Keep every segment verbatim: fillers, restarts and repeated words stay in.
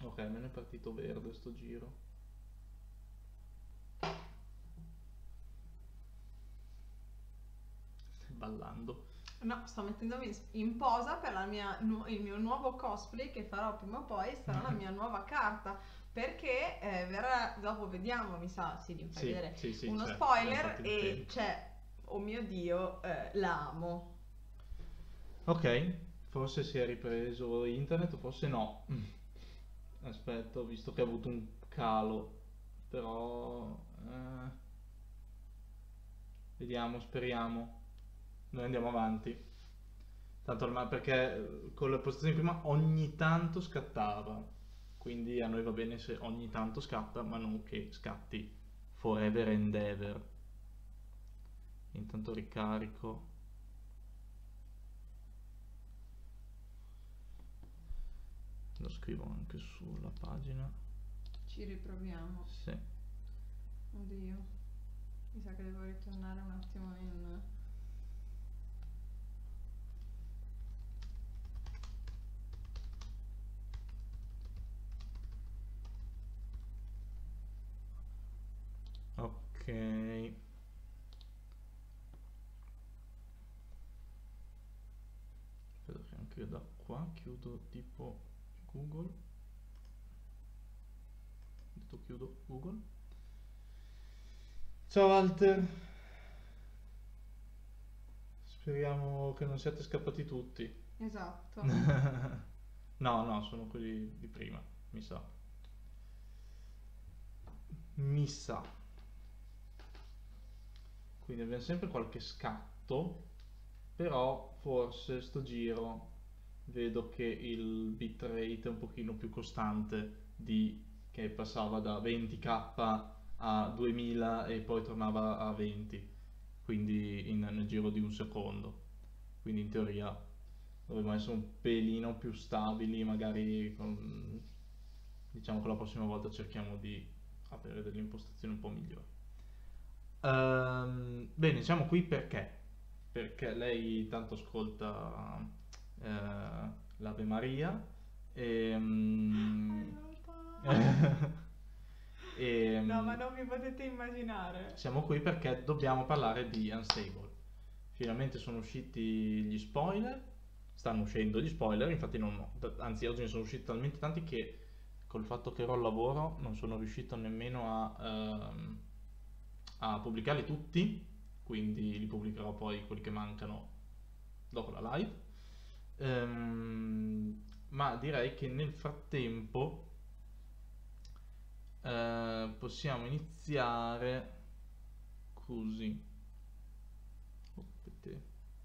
Ok, me ne è partito verde sto giro. Stai ballando. No, sto mettendomi in in posa per la mia nu- il mio nuovo cosplay che farò prima o poi, sarà la mia nuova carta. Perché eh, verrà, dopo vediamo, mi sa, sì, mi fai Sì, vedere sì, sì, uno c'è, abbiamo spoiler fatto in e tempo. c'è, oh mio Dio, eh, la amo. Ok, forse si è ripreso internet o forse no. Aspetta, ho visto che ha avuto un calo, però eh, vediamo, speriamo. Noi andiamo avanti. Tanto ormai perché eh, con le postazioni prima ogni tanto scattava. Quindi a noi va bene se ogni tanto scatta, ma non che scatti forever and ever. Intanto ricarico. Lo scrivo anche sulla pagina. Ci riproviamo. Sì. Oddio, mi sa che devo ritornare un attimo in... Ok. Vedo che anche da qua chiudo tipo Google. Ho detto chiudo Google. Ciao Walter. Speriamo che non siate scappati tutti. Esatto. No, no, sono quelli di prima, mi sa. Mi sa. Quindi abbiamo sempre qualche scatto, però forse sto giro vedo che il bitrate è un pochino più costante di che passava da venti k a duemila e poi tornava a venti, quindi in, nel giro di un secondo. Quindi in teoria dovremmo essere un pelino più stabili, magari con, diciamo che la prossima volta cerchiamo di avere delle impostazioni un po' migliori. Ehm, bene, siamo qui perché? Perché lei tanto ascolta eh, l'Ave Maria e, mm, Aiuto! e, No, ma mm, non mi potete immaginare. siamo qui perché dobbiamo parlare di Unstable. Finalmente sono usciti gli spoiler, stanno uscendo gli spoiler, infatti non, anzi oggi ne sono usciti talmente tanti che col fatto che ero al lavoro non sono riuscito nemmeno a, ehm, a pubblicarli tutti, quindi li pubblicherò poi quelli che mancano dopo la live. Ehm, ma direi che nel frattempo eh, possiamo iniziare così. Aspetta.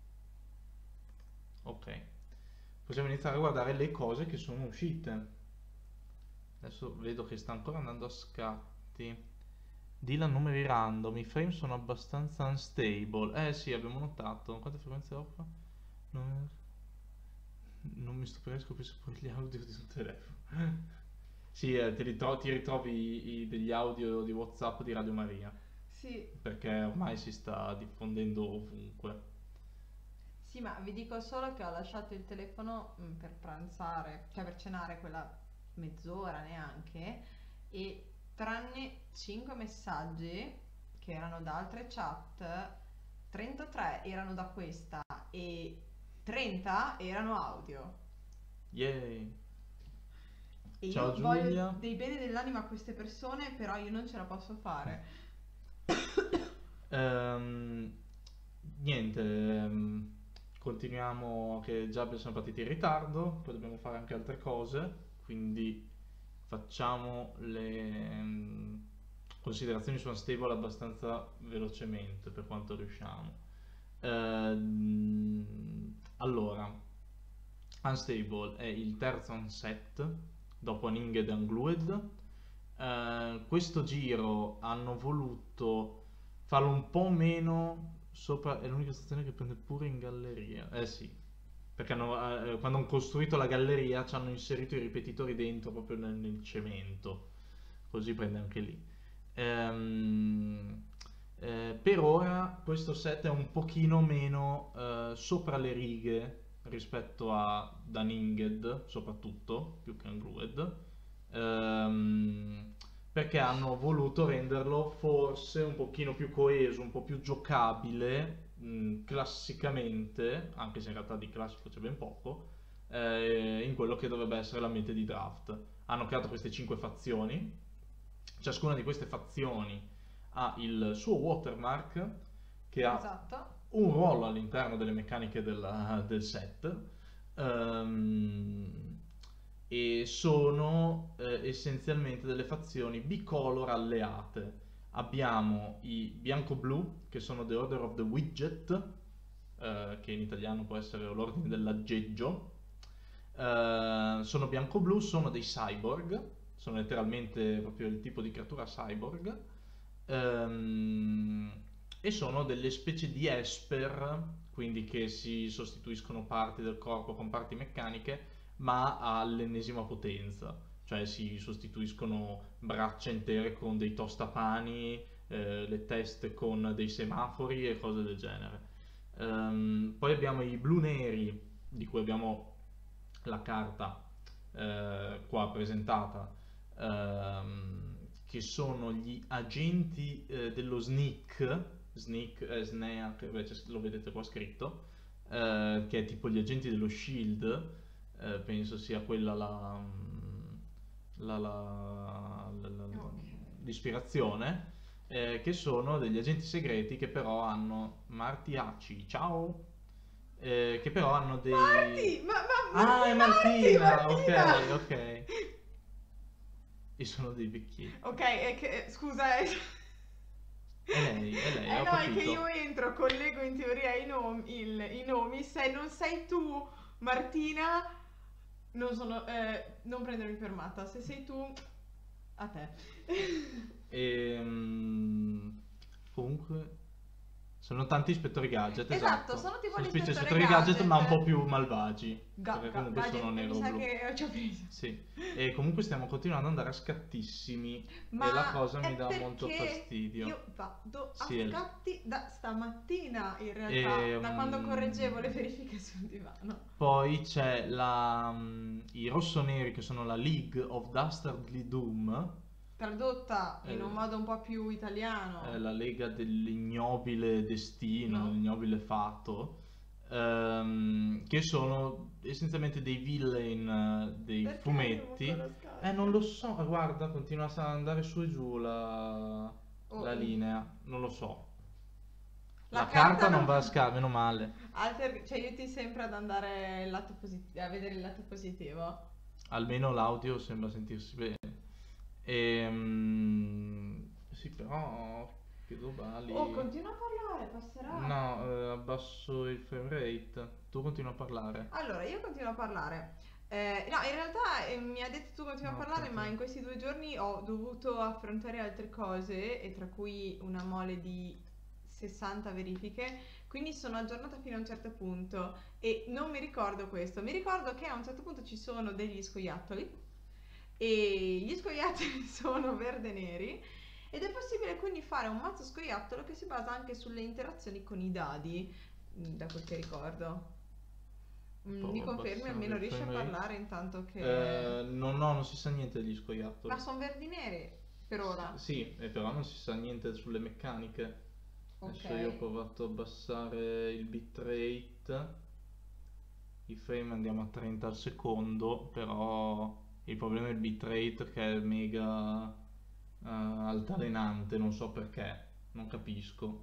Ok, possiamo iniziare a guardare le cose che sono uscite. Adesso vedo che sta ancora andando a scatti. Dylan numeri random, i frame sono abbastanza unstable. Eh sì, abbiamo notato. Quante frequenze offre? Non, non mi stupirei scoprire pure gli audio di un telefono. Sì, eh, ti, ritro- ti ritrovi i- i- degli audio di WhatsApp di Radio Maria, Sì, perché ormai si sta diffondendo ovunque. sì, ma vi dico solo che ho lasciato il telefono mm, per pranzare, cioè per cenare quella mezz'ora neanche, e tranne cinque messaggi che erano da altre chat, trentatré erano da questa e trenta erano audio. Yay! E Ciao io voglio Giulia. dei bene dell'anima a queste persone, però io non ce la posso fare. Ehm, niente, ehm, continuiamo che già siamo partiti in ritardo, poi dobbiamo fare anche altre cose, quindi facciamo le ehm, considerazioni su Unstable abbastanza velocemente per quanto riusciamo. Ehm, allora, Unstable è il terzo unset dopo Uninged e Unglued. Eh, questo giro hanno voluto farlo un po' meno sopra, è l'unica stazione che prende pure in galleria. Eh sì, perché hanno, eh, quando hanno costruito la galleria ci hanno inserito i ripetitori dentro proprio nel, nel cemento, così prende anche lì. Ehm, eh, per ora questo set è un pochino meno eh, sopra le righe rispetto a Daninged, soprattutto, più che Unglued. ehm, perché hanno voluto renderlo forse un pochino più coeso, un po' più giocabile, mh, classicamente, anche se in realtà di classico c'è ben poco, eh, in quello che dovrebbe essere l'ambiente di draft. Hanno creato queste cinque fazioni, ciascuna di queste fazioni ha il suo watermark che ha Esatto. un ruolo all'interno delle meccaniche del, del set, ehm, e sono eh, essenzialmente delle fazioni bicolor alleate. Abbiamo i bianco-blu, che sono The Order of the Widget, eh, che in italiano può essere l'ordine dell'aggeggio. Eh, sono bianco-blu, sono dei cyborg, sono letteralmente proprio il tipo di creatura cyborg. Ehm, e sono delle specie di esper, quindi che si sostituiscono parti del corpo con parti meccaniche, ma all'ennesima potenza, cioè si sostituiscono braccia intere con dei tostapani, eh, le teste con dei semafori e cose del genere. Ehm, poi abbiamo i blu neri, di cui abbiamo la carta eh, qua presentata, ehm, che sono gli agenti eh, dello sneak, sneak, eh, sneak, invece lo vedete qua scritto, eh, che è tipo gli agenti dello shield, eh, penso sia quella la, la, la, la- la- Ok. l'ispirazione, eh, che sono degli agenti segreti che però hanno Marti Hachi, ciao, eh, che però hanno dei... Marti! Ma, ma, Ah, è Marti, Martina, Martina! ok, ok. E sono dei vecchietti. Ok, è che, scusa, è... È lei, è lei, Eh ho no, è che capito. io entro, collego in teoria i nomi, il- i nomi, se non sei tu, Martina, non sono, eh, non prendermi per matta, se sei tu, a te. Ehm, comunque, sono tanti ispettori gadget, Esatto, esatto. sono tipo Sono gli specie di ispettori ispettori gadget, ma un po' gadget. più malvagi. Ga- Perché ga- comunque sono gadget, mi nero sa blu. che ci ho preso. Sì, e comunque stiamo continuando ad andare a scattissimi. E la Ma cosa mi è dà molto perché fastidio. io vado a Sì, è- scatti da stamattina, in realtà, Ehm, da quando correggevo le verifiche sul divano. Poi c'è la, mm, i rossoneri che sono la League of Dastardly Doom, Tradotta in eh, un modo un po' più italiano. è la lega dell'ignobile destino, No. dell'ignobile fatto, ehm, che sono essenzialmente dei villain eh, dei Perché fumetti. arrivo con lo scatto? Eh, non lo so, guarda, continua a andare su e giù la, Oh, la mm. linea, non lo so. La La, carta carta non non- va a scala, meno male. Alter- ci aiuti sempre ad andare il lato posit- a vedere il lato positivo. Almeno l'audio sembra sentirsi bene. Ehm, sì, però che globali. Oh, continua a parlare, passerà. No, eh, abbasso il frame rate. Tu continua a parlare. Allora, io continuo a parlare. Eh, no, in realtà eh, mi ha detto tu continua No, a parlare, continua. ma in questi due giorni ho dovuto affrontare altre cose, e tra cui una mole di sessanta verifiche, quindi sono aggiornata fino a un certo punto e non mi ricordo questo. Mi ricordo che a un certo punto ci sono degli scoiattoli e gli scoiattoli sono verde neri ed è possibile quindi fare un mazzo scoiattolo che si basa anche sulle interazioni con i dadi, mm, da quel che ricordo. Mm, Provo mi a confermi, abbassare almeno il riesci a frame rate. parlare intanto che... Eh, no, no, non si sa niente degli scoiattoli. Ma sono verdi neri per ora. Sì, e però non si sa niente sulle meccaniche. Adesso Ok. io ho provato a abbassare il bitrate. I frame andiamo a trenta al secondo, però il problema è il bitrate che è mega eh, altalenante, non so perché, non capisco.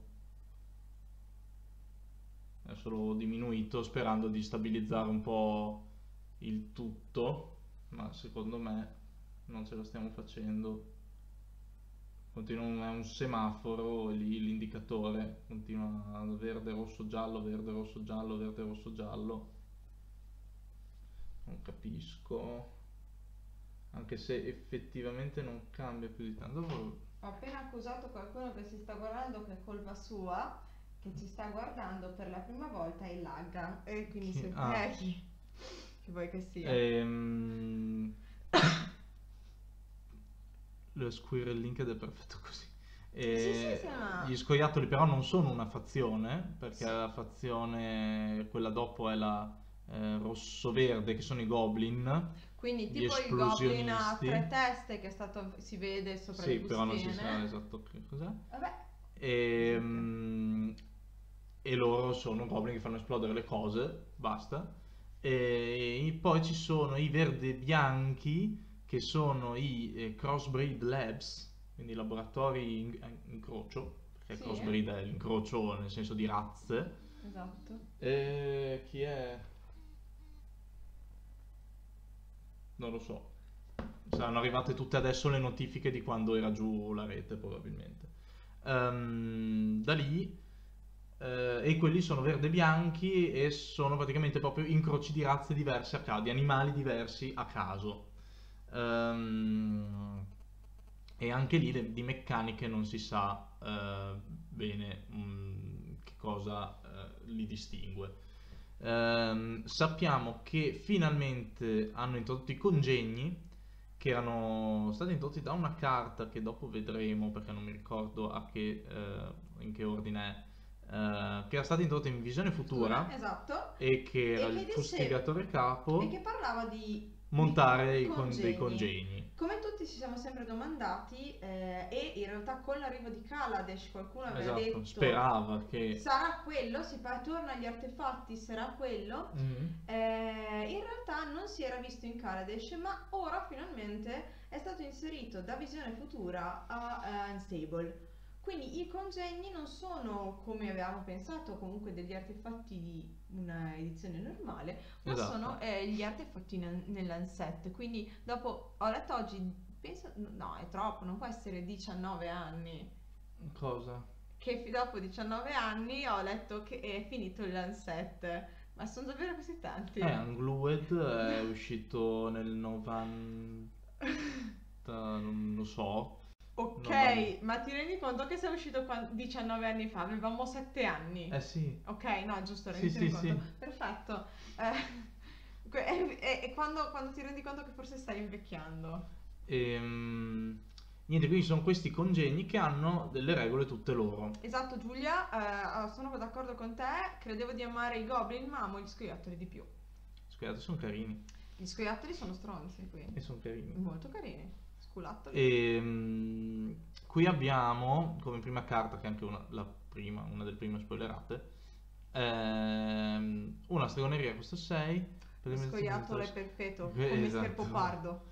Adesso l'ho diminuito sperando di stabilizzare un po' il tutto, ma secondo me non ce la stiamo facendo. Continua, è un semaforo lì, l'indicatore continua a verde, rosso, giallo, verde, rosso, giallo, verde, rosso, giallo. Non capisco. Anche se effettivamente non cambia più di tanto. Ho appena accusato qualcuno che si sta guardando che è colpa sua, che ci sta guardando per la prima volta e lagga. E quindi Chi- se... ah. Eh, chi? Chi vuoi che sia? Ehm... Lo Squirrel Linked è perfetto così. E Sì, sì, sì, ma- Gli scoiattoli però non sono una fazione, perché Sì. la fazione, quella dopo è la eh, rosso-verde, che sono i goblin. Quindi gli tipo il Goblin a esplosionisti. tre teste che è stato, si vede sopra Sì, le però non si sa bustine. esatto che cos'è. Vabbè, E, esempio. mm, e loro sono goblin che fanno esplodere le cose, basta. E poi ci sono i verde bianchi che sono i eh, Crossbreed Labs, quindi laboratori in, in- incrocio, perché Sì, Crossbreed è l'incrocio nel senso di razze. esatto. E chi è? Non lo so. Saranno arrivate tutte adesso le notifiche di quando era giù la rete, probabilmente. Ehm, da lì, eh, e quelli sono verde bianchi e sono praticamente proprio incroci di razze diverse a caso, di animali diversi a caso. Ehm, e anche lì le- di meccaniche non si sa eh, bene mm, che cosa eh, li distingue. Ehm, sappiamo che finalmente hanno introdotto i congegni, che erano stati introdotti da una carta che dopo vedremo perché non mi ricordo a che, eh, in che ordine è, eh, che era stata introdotta in Visione Futura, Futura esatto. e che era E il che disse fustigatore e capo che parlava di, di montare i con- dei congegni. congegni. Come tutti ci siamo sempre domandati, eh, e in realtà con l'arrivo di Kaladesh qualcuno aveva Esatto, detto sperava che... sarà quello, si fa, torna agli artefatti, sarà quello. Mhm. Eh, in realtà non si era visto in Kaladesh, ma ora finalmente è stato inserito da Visione Futura a eh, Unstable. Quindi i congegni non sono come avevamo pensato, comunque degli artefatti di una edizione normale, ma Esatto. sono eh, gli artefatti in- nell'unset. Quindi dopo, ho letto oggi, penso, no, è troppo, non può essere diciannove anni. Cosa? Che fi- dopo diciannove anni ho letto che è finito l'unset. Ma sono davvero così tanti? Eh, Unglued è uscito nel novanta, non lo so. Ok, novanta. ma ti rendi conto che sei uscito quan- diciannove anni fa? Avevamo sette anni. Eh sì, Ok, no, giusto, sì, renditi sì, conto. sì. Perfetto. Eh, que- e e- e quando, quando ti rendi conto che forse stai invecchiando? Ehm, niente, quindi sono questi congegni che hanno delle regole tutte loro. Esatto, Giulia, eh, sono d'accordo con te. Credevo di amare i goblin, ma amo gli scoiattoli di più. Scusate, sono carini. Gli scoiattoli sono stronzi qui. E sono carini. Molto carini. Sculattoli. Ehm, qui abbiamo come prima carta, che è anche una, la prima, una delle prime spoilerate, ehm, una stregoneria costa sei. Lo scoiattolo è perfetto, Eh, come esatto. Scherpopardo.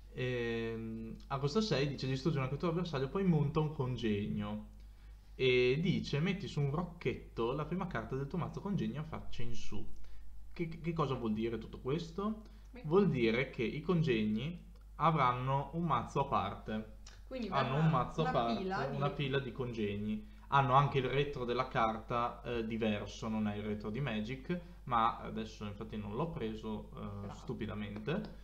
Ehm, a costo sei dice distruggi una creatura bersaglio, poi monta un congegno. E dice metti su un rocchetto la prima carta del tuo mazzo congegno a faccia in su. Che, che cosa vuol dire tutto questo? Vuol dire che i congegni avranno un mazzo a parte. Quindi Hanno verrà un mazzo a una parte, pila di- una pila di congegni. Hanno anche il retro della carta eh, diverso, non è il retro di Magic, ma adesso infatti non l'ho preso eh, Bravo. stupidamente.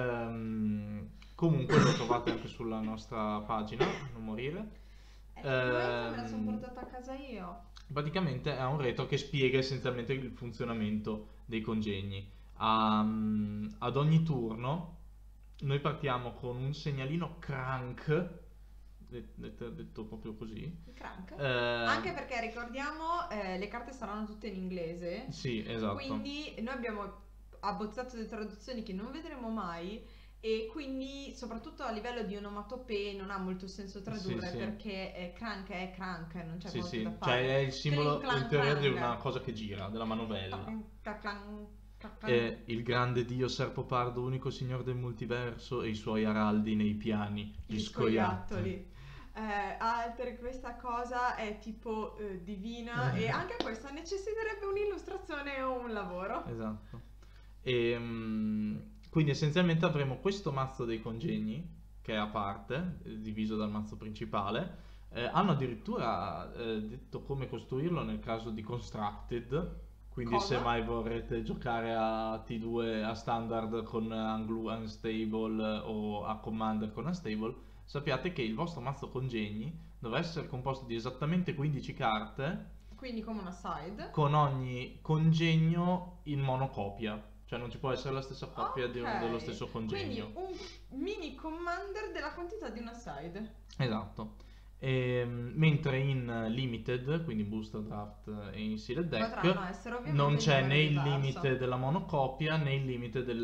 Ehm, comunque lo trovate anche sulla nostra pagina, non morire. Eh, questa me la Ehm, sono portata a casa io. Praticamente è un retro che spiega essenzialmente il funzionamento dei congegni. A- ad ogni turno noi partiamo con un segnalino crank, det- detto, detto proprio così. Il crank. Eh, Anche perché ricordiamo, eh, le carte saranno tutte in inglese. Sì, esatto. Quindi noi abbiamo abbozzato delle traduzioni che non vedremo mai. E quindi, soprattutto a livello di onomatopee, non ha molto senso tradurre Sì, sì. perché eh, crank è crank, non c'è Sì, molto sì, da cioè fare. è il simbolo Clink, clank, in teoria di clang. una cosa che gira, della manovella. Clank, clank, clank, clank. È il grande dio Serpopardo, unico signore del multiverso, e i suoi araldi nei piani, gli, Gli scoiattoli. Eh, Alter, questa cosa è tipo eh, divina e anche questa necessiterebbe un'illustrazione o un lavoro. Esatto. E, mm, quindi essenzialmente avremo questo mazzo dei congegni, che è a parte, eh, diviso dal mazzo principale. Eh, hanno addirittura eh, detto come costruirlo nel caso di Constructed, quindi Cosa? se mai vorrete giocare a T due a standard con Unglu Unstable o a Commander con Unstable, sappiate che il vostro mazzo congegni dovrà essere composto di esattamente quindici carte, Quindi come una side. con ogni congegno in monocopia. Cioè non ci può essere la stessa coppia di- Ok. dello stesso congegno. Quindi un mini commander della quantità di una side. Esatto. Ehm, mentre in Limited, quindi Booster Draft e in Sealed Potranno Deck, essere ovviamente non c'è di né il livello diverso. limite della monocopia né il limite del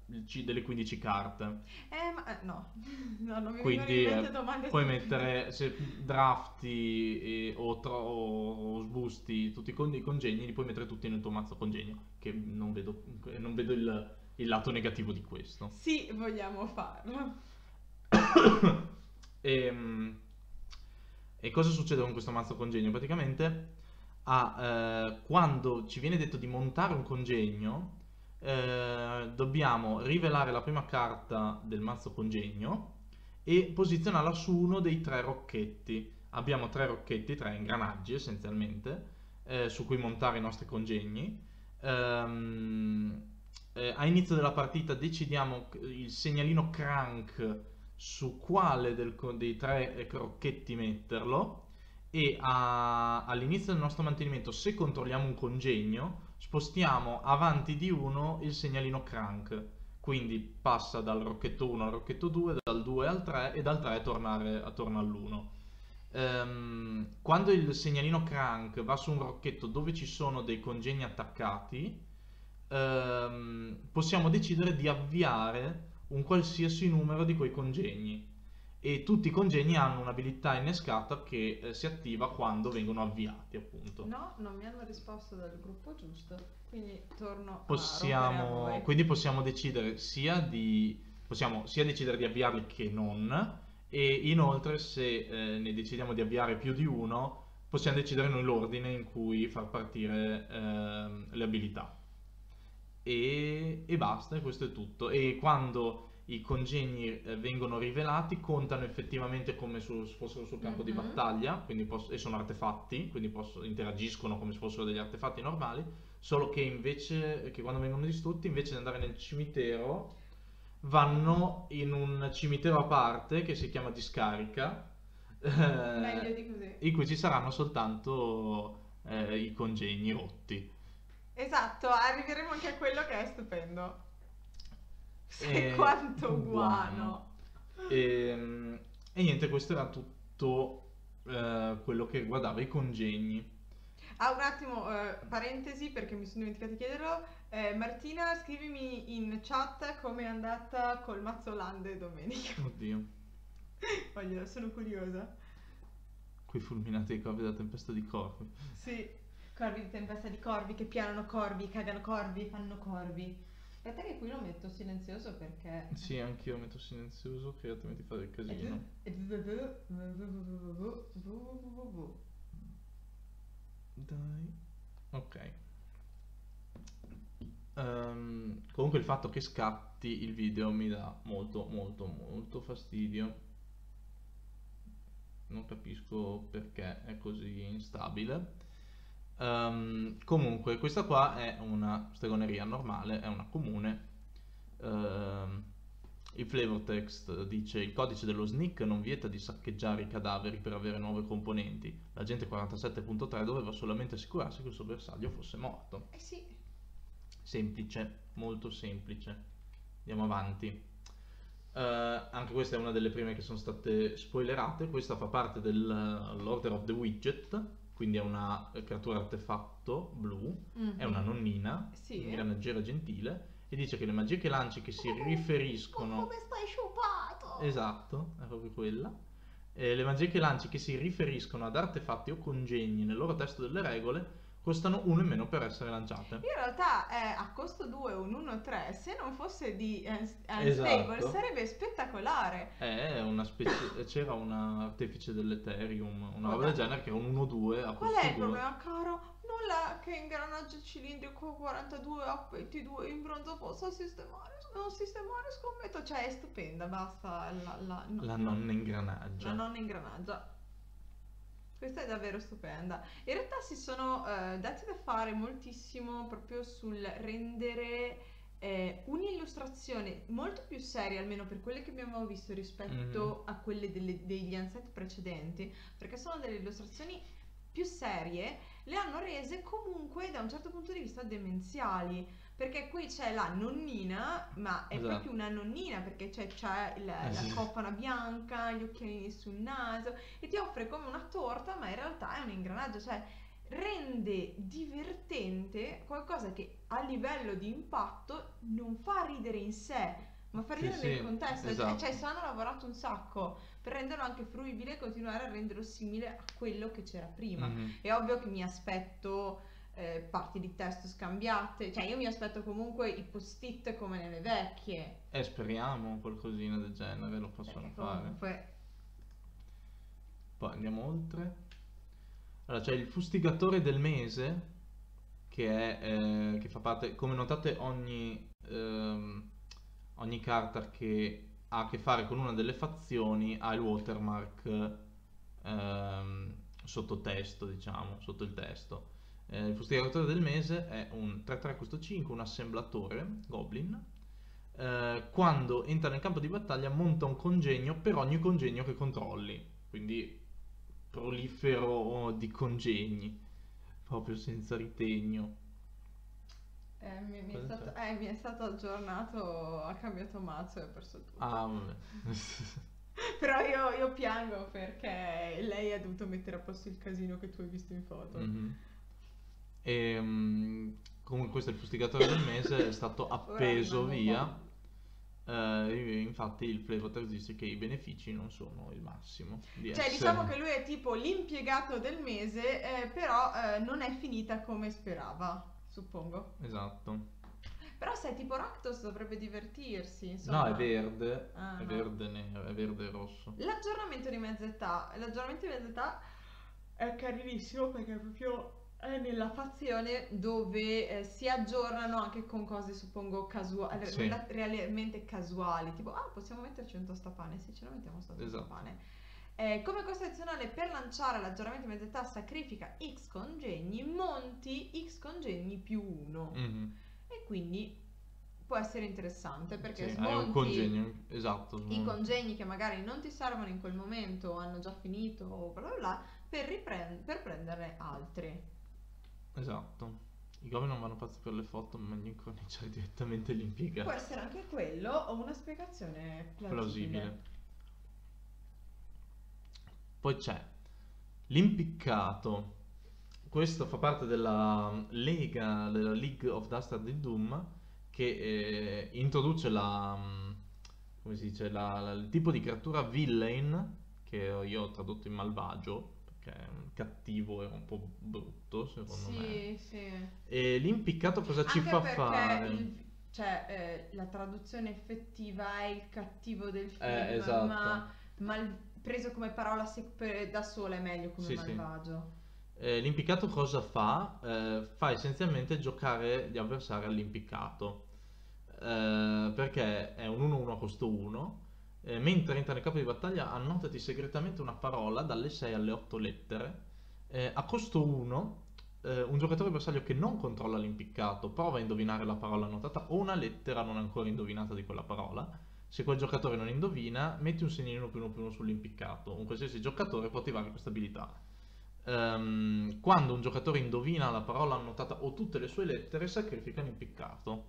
il C delle quindici carte. Eh, ma eh, no, no, non mi vengono Quindi in mente eh, domande puoi stupide. mettere, se drafti e- o, tro- o sbusti tutti i con- i congegni, li puoi mettere tutti nel tuo mazzo congegno, che non vedo, non vedo il, il lato negativo di questo. Sì, vogliamo farlo. E, mm, e cosa succede con questo mazzo congegno? Praticamente, ah, eh, quando ci viene detto di montare un congegno, eh, dobbiamo rivelare la prima carta del mazzo congegno e posizionarla su uno dei tre rocchetti. Abbiamo tre rocchetti, tre ingranaggi essenzialmente, eh, su cui montare i nostri congegni. Ehm, eh, a inizio della partita decidiamo il segnalino crank su quale del co- dei tre eh, crocchetti metterlo e a- all'inizio del nostro mantenimento, se controlliamo un congegno, spostiamo avanti di uno il segnalino crank. Quindi passa dal rocchetto uno al rocchetto due, dal due al tre e dal tre tornare, a torna all'uno. Ehm, quando il segnalino crank va su un rocchetto dove ci sono dei congegni attaccati, ehm, possiamo decidere di avviare un qualsiasi numero di quei congegni e tutti i congegni hanno un'abilità innescata che eh, si attiva quando vengono avviati, appunto. No, non mi hanno risposto dal gruppo giusto, quindi torno a rompere a Possiamo, voi. quindi possiamo decidere sia di, possiamo sia decidere di avviarli che non, e inoltre se eh, ne decidiamo di avviare più di uno, possiamo decidere noi l'ordine in cui far partire ehm, le abilità. E, e basta, e questo è tutto. E quando i congegni eh, vengono rivelati, contano effettivamente come su- se fossero sul campo di Mhm. battaglia, quindi poss- e sono artefatti, quindi poss- interagiscono come se fossero degli artefatti normali, solo che invece che quando vengono distrutti, invece di andare nel cimitero, vanno in un cimitero a parte che si chiama discarica, Meglio eh, di così. in cui ci saranno soltanto eh, i congegni rotti. Esatto, arriveremo anche a quello che è stupendo. Sai E quanto buono. buono. E, e niente, questo era tutto eh, quello che riguardava i congegni. Ah, un attimo, eh, parentesi perché mi sono dimenticato di chiederlo. Eh, Martina, scrivimi in chat com'è andata col mazzo Lande domenica. Oddio, Voglio, sono curiosa. quei fulminati di corvi della tempesta di corvi. Sì, corvi di tempesta di corvi che pianano corvi, cagano corvi, fanno corvi. Aspetta che qui lo metto silenzioso perché... Sì, anch'io metto silenzioso che altrimenti fa del casino. Dai. Ok. Ehm, comunque il fatto che scatti il video mi dà molto molto molto fastidio. Non capisco perché è così instabile. Ehm, comunque questa qua è una stregoneria normale, è una comune. Ehm, il flavor text dice: il codice dello sneak non vieta di saccheggiare i cadaveri per avere nuove componenti. L'agente quarantasette punto tre doveva solamente assicurarsi che il suo bersaglio fosse morto. Eh sì. Semplice, molto semplice. Andiamo avanti. Eh, anche questa è una delle prime che sono state spoilerate. Questa fa parte dell'Order of the Widget, quindi è una creatura artefatto blu, è una Mhm. nonnina, Sì. granaggiera gentile, e dice che le magie che lanci che si riferiscono... Come stai sciupato? Esatto, è proprio quella. E le magie che lanci che si riferiscono ad artefatti o congegni nel loro testo delle regole costano uno in meno per essere lanciate. In realtà è a costo due un uno tre, se non fosse di Unst- Esatto. Unstable sarebbe spettacolare. È una specie, c'era un artefice dell'Ethereum, una roba Guarda. del genere che era un uno due a Qual costo è il due. problema, caro? Nulla che ingranaggio cilindrico quarantadue a ventidue in bronzo possa sistemare, non sistemare, scommetto, cioè è stupenda, basta la, la, no, La no. nonna ingranaggia. La nonna ingranaggia. Questa è davvero stupenda. In realtà si sono eh, dati da fare moltissimo proprio sul rendere eh, un'illustrazione molto più seria, almeno per quelle che abbiamo visto rispetto a quelle delle- degli unset precedenti, perché sono delle illustrazioni più serie, le hanno rese comunque da un certo punto di vista demenziali. Perché qui c'è la nonnina, ma è Esatto. proprio una nonnina perché c'è, c'è la, Eh, la sì. cofana bianca, gli occhialini sul naso e ti offre come una torta, ma in realtà è un ingranaggio, cioè rende divertente qualcosa che a livello di impatto non fa ridere in sé, ma fa Sì, ridere sì, nel contesto. esatto. Cioè, ci hanno lavorato un sacco per renderlo anche fruibile e continuare a renderlo simile a quello che c'era prima. Mhm. È ovvio che mi aspetto eh, parti di testo scambiate, cioè io mi aspetto comunque i post-it come nelle vecchie, E speriamo qualcosina del genere lo possono perché fare. comunque Poi andiamo oltre. Allora, c'è il fustigatore del mese, che è eh, che fa parte, come notate, ogni, ehm, ogni carta che ha a che fare con una delle fazioni ha il watermark ehm, sottotesto, diciamo, sotto il testo. Eh, il fustigatore del mese è un tre tre costo cinque, un assemblatore goblin. Eh, quando entra nel campo di battaglia monta un congegno per ogni congegno che controlli, quindi prolifero di congegni, proprio senza ritegno. eh, mi, mi è Cosa stato, c'è? eh, mi è stato aggiornato, ha cambiato mazzo e ha perso tutto. Ah, vabbè. Però io, io piango perché lei ha dovuto mettere a posto il casino che tu hai visto in foto. Mhm. E, mm, comunque questo è il fustigatore del mese, è stato Ora appeso rimango via. qua. Eh, infatti il flavor text dice che i benefici non sono il massimo di Cioè, essere. diciamo che lui è tipo l'impiegato del mese, eh, però eh, non è finita come sperava, suppongo. Esatto. Però se è tipo Rakdos dovrebbe divertirsi, No, insomma. è verde, Ah, è no. verde nero, è verde e rosso. L'aggiornamento di mezza età, l'aggiornamento di mezza età è carinissimo perché proprio è nella fazione dove eh, si aggiornano anche con cose suppongo casuali, Sì. realmente casuali, tipo ah possiamo metterci un tostapane, sì ce lo mettiamo sto Esatto. tostapane. Eh, come costo addizionale per lanciare l'aggiornamento di mezza età sacrifica X congegni, monti X congegni più uno Mhm. e quindi può essere interessante perché Sì, hai un smonti congegno, esatto. i congegni che magari non ti servono in quel momento o hanno già finito o bla bla bla per, ripren- per prenderne altri. Esatto. I goblin non vanno pazzi per le foto, ma meglio incorniciare direttamente l'impiegato. Può essere anche quello o una spiegazione plausibile. Plausibile. Poi c'è l'impiccato. Questo fa parte della lega, della League of Dastard di Doom, che eh, introduce la, mm, come si dice, la- la- il tipo di creatura villain, che io ho tradotto in malvagio, perché cattivo era un po' brutto secondo me. Sì, sì. E l'impiccato cosa ci Anche fa perché fare? il- cioè, eh, la traduzione effettiva è il cattivo del film, Eh, esatto. ma, ma il- preso come parola se- per- da sola è meglio come Sì, sì. malvagio. Eh, l'impiccato cosa fa? Eh, fa essenzialmente giocare gli avversari all'impiccato. Eh, perché è un uno uno a costo uno. Eh, mentre entra nel campo di battaglia, annotati segretamente una parola dalle sei alle otto lettere. Eh, a costo uno, eh, un giocatore bersaglio che non controlla l'impiccato prova a indovinare la parola annotata o una lettera non ancora indovinata di quella parola. Se quel giocatore non indovina, metti un segnalino più uno più uno sull'impiccato. Un qualsiasi giocatore può attivare questa abilità. Ehm, quando un giocatore indovina la parola annotata o tutte le sue lettere, sacrifica l'impiccato.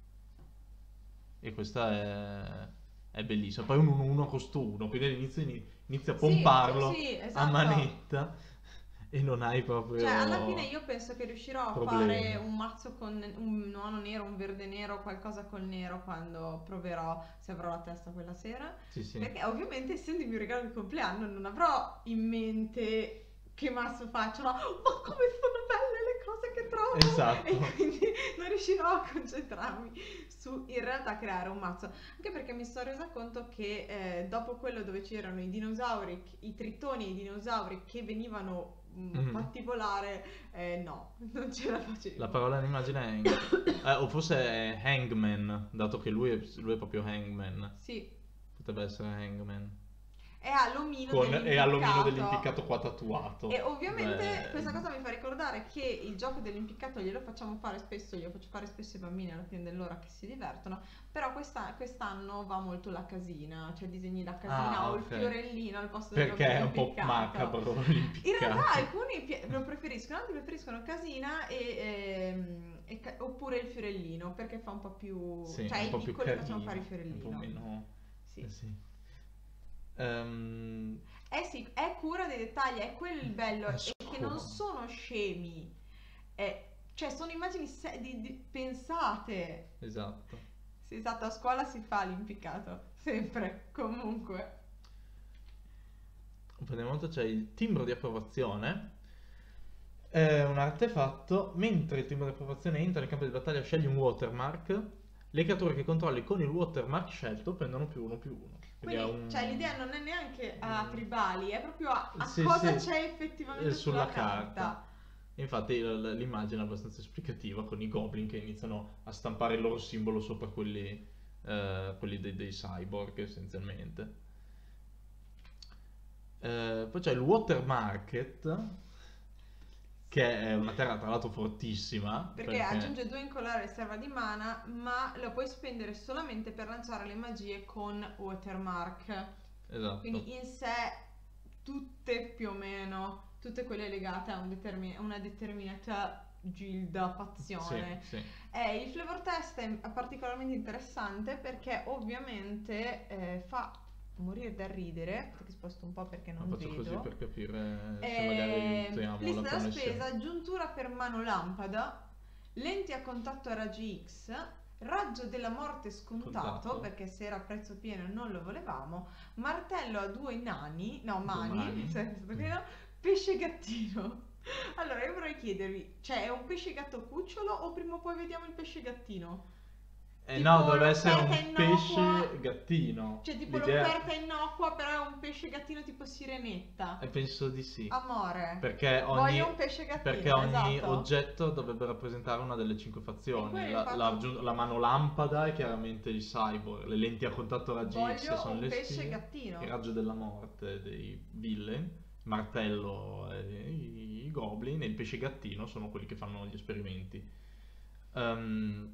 E questa è, è bellissima. Poi un uno uno costo uno, quindi all'inizio ini- inizia a Sì, pomparlo sì, sì, a esatto. manetta e non hai proprio Cioè, alla fine io penso che riuscirò a problemi. fare un mazzo con un nono nero, un verde nero, qualcosa col nero quando proverò, se avrò la testa quella sera. Sì, sì. Perché ovviamente essendo il mio regalo di compleanno non avrò in mente che mazzo faccio, no? Ma come sono belle le cose che trovo! Esatto. E quindi non riuscirò a concentrarmi su in realtà creare un mazzo. Anche perché mi sono resa conto che eh, dopo quello dove c'erano i dinosauri, i tritoni e i dinosauri che venivano mm, Mhm. fatti volare, eh, no, non ce la facevo. La parola dell'immagine è hang- eh, o forse è Hangman, dato che lui è, lui è proprio Hangman. Sì, Potrebbe essere Hangman. è all'omino Con, e all'omino dell'impiccato. dell'impiccato qua tatuato. E ovviamente Beh, questa cosa mi fa ricordare che il gioco dell'impiccato glielo facciamo fare spesso, glielo faccio fare spesso ai bambini alla fine dell'ora che si divertono, però questa- quest'anno va molto la casina, cioè disegni la casina Ah, o ok. il fiorellino al posto Perché è un po' dell'impiccato. macabro In l'impiccato. realtà alcuni pi- lo preferiscono, altri preferiscono casina e, ehm, e ca- oppure il fiorellino perché fa un po' più... Sì, cioè un ai po' più piccoli facciamo carino, fare il un po' fiorellino. meno... Sì. eh sì. Ehm, Eh sì, è cura dei dettagli, è quello il bello, è è che non scuola. sono scemi, è- cioè sono immagini se- di- di- pensate. Esatto. Sì, esatto, a scuola si fa l'impiccato, sempre, comunque. Poi nel momento c'è il timbro di approvazione. È un artefatto. Mentre il timbro di approvazione entra nel campo di battaglia, scegli un watermark. Le creature che controlli con il watermark scelto prendono più uno più uno. Quindi è Quindi, cioè, un... l'idea non è neanche a un- tribali, è proprio a, a Sì, cosa sì, c'è eh, effettivamente sulla sulla carta. carta. Infatti l- l'immagine è abbastanza esplicativa con i goblin che iniziano a stampare il loro simbolo sopra quelli, eh, quelli dei, dei cyborg essenzialmente. Eh, poi c'è il Water Market, che è una terra tra l'altro fortissima, Perché perché... aggiunge due incollare e riserva di mana, ma lo puoi spendere solamente per lanciare le magie con watermark. Esatto. Quindi in sé tutte più o meno, tutte quelle legate a, un determin- a una determinata gilda, fazione. Sì, sì. Eh, il flavor test è particolarmente interessante perché ovviamente eh, fa morire da ridere, che sposto un po' perché Lo non faccio così vedo. per capire se magari Eh, aiutiamo lista la della connessione. spesa, aggiuntura per mano lampada, lenti a contatto a raggi X, raggio della morte scontato, Contatto. perché se era a prezzo pieno non lo volevamo, martello a due nani, no Due mani, mani. cioè, è stato carino, pesce gattino. Allora io vorrei chiedervi, cioè è un pesce gatto cucciolo o prima o poi vediamo il pesce gattino? Eh Tipo no, doveva essere l'offerta un innocua, pesce gattino. cioè tipo L'idea... l'offerta innocua però è un pesce gattino tipo sirenetta. Eh, penso di sì. Amore, Perché ogni, voglio un pesce gattino, perché ogni esatto. oggetto dovrebbe rappresentare una delle cinque E fazioni. quello La, infatti- la, aggiun- la mano lampada è chiaramente il cyborg, le lenti a contatto raggi X Voglio sono un le pesce spie, gattino. il raggio della morte dei villain, martello e i, i goblin e il pesce gattino sono quelli che fanno gli esperimenti. Ehm,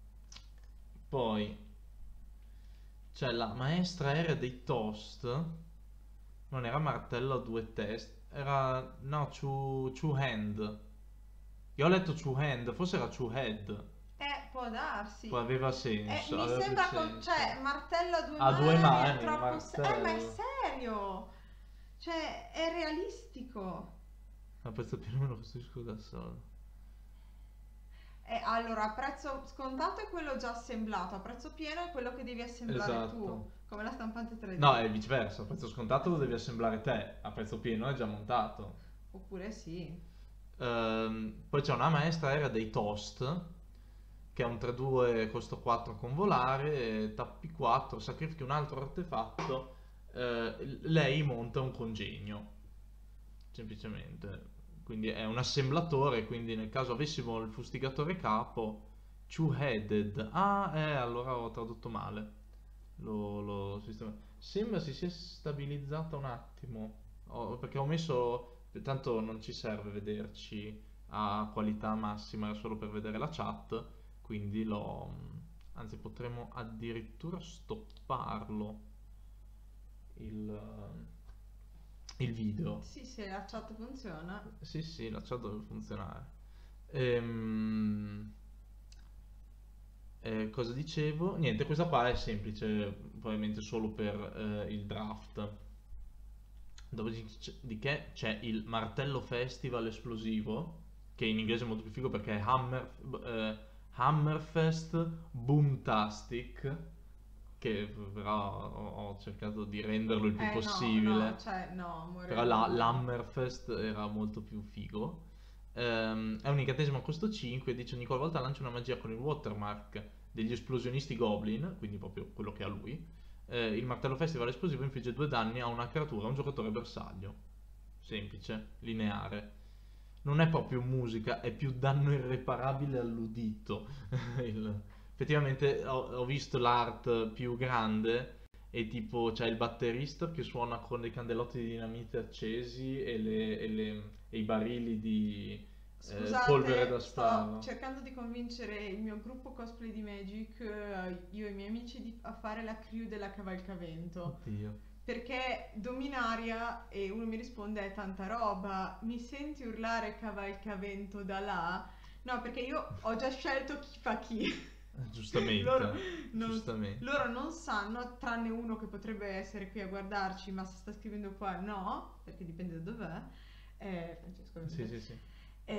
poi c'è la maestra aerea dei toast. Non era martello a due teste, era... no, two, two hand. Io ho letto two hand, forse era two head. Eh, può darsi. Poi aveva Eh, senso, mi aveva più sembra con, senso. cioè, martello a due Ha mani, due è mani, troppo se- eh, ma è martello. serio. Cioè, è realistico. A prezzo pieno me lo costruisco da solo. Eh, allora, a prezzo scontato è quello già assemblato, a prezzo pieno è quello che devi assemblare Esatto. tu, come la stampante tre D. No, è viceversa, a prezzo scontato lo devi assemblare te, a prezzo pieno è già montato. Oppure sì. Ehm, poi c'è una maestra aerea dei toast, che è un tre due, costo quattro con volare, e tappi quattro, sacrifichi un altro artefatto, eh, lei monta un congegno, semplicemente. Quindi è un assemblatore, quindi nel caso avessimo il fustigatore capo, two-headed. Ah, eh, allora ho tradotto male. Lo, lo sistema. Sembra si sia stabilizzata un attimo, Ho- perché ho messo, tanto non ci serve vederci a qualità massima, era solo per vedere la chat, quindi l'ho, anzi potremmo addirittura stopparlo il, il video. Sì, se la chat funziona. Sì, sì, la chat deve funzionare. Ehm, eh, cosa dicevo? Niente, questa qua è semplice, probabilmente solo per eh, il draft. Dopodiché c'è il Martello Festival esplosivo, che in inglese è molto più figo perché è Hammer, eh, Hammerfest Boomtastic, che però ho, ho cercato di renderlo il più Eh, no, possibile. no, cioè, no, amore. Però la, l'Hammerfest era molto più figo. Ehm, è un incantesimo a costo cinque, dice ogni qualvolta lancia una magia con il watermark degli esplosionisti goblin, quindi proprio quello che ha lui. Eh, il martello festival esplosivo infligge due danni a una creatura, a un giocatore bersaglio. Semplice, lineare. Non è proprio musica, è più danno irreparabile all'udito. Il- Effettivamente ho, ho visto l'art più grande e tipo c'è il batterista che suona con dei candelotti di dinamite accesi e, le- e le- e i barili di eh, Scusate, polvere da sto sparo. cercando di convincere il mio gruppo cosplay di Magic, eh, io e i miei amici, di- a fare la crew della Cavalcavento. Oddio. Perché Dominaria e uno mi risponde è tanta roba, mi senti urlare Cavalcavento da là? No, perché io ho già scelto chi fa chi. Giustamente, loro, non, giustamente. loro non sanno, tranne uno che potrebbe essere qui a guardarci, ma se sta scrivendo qua no, perché dipende da dov'è. Eh, Francesco, Sì, sì, sì.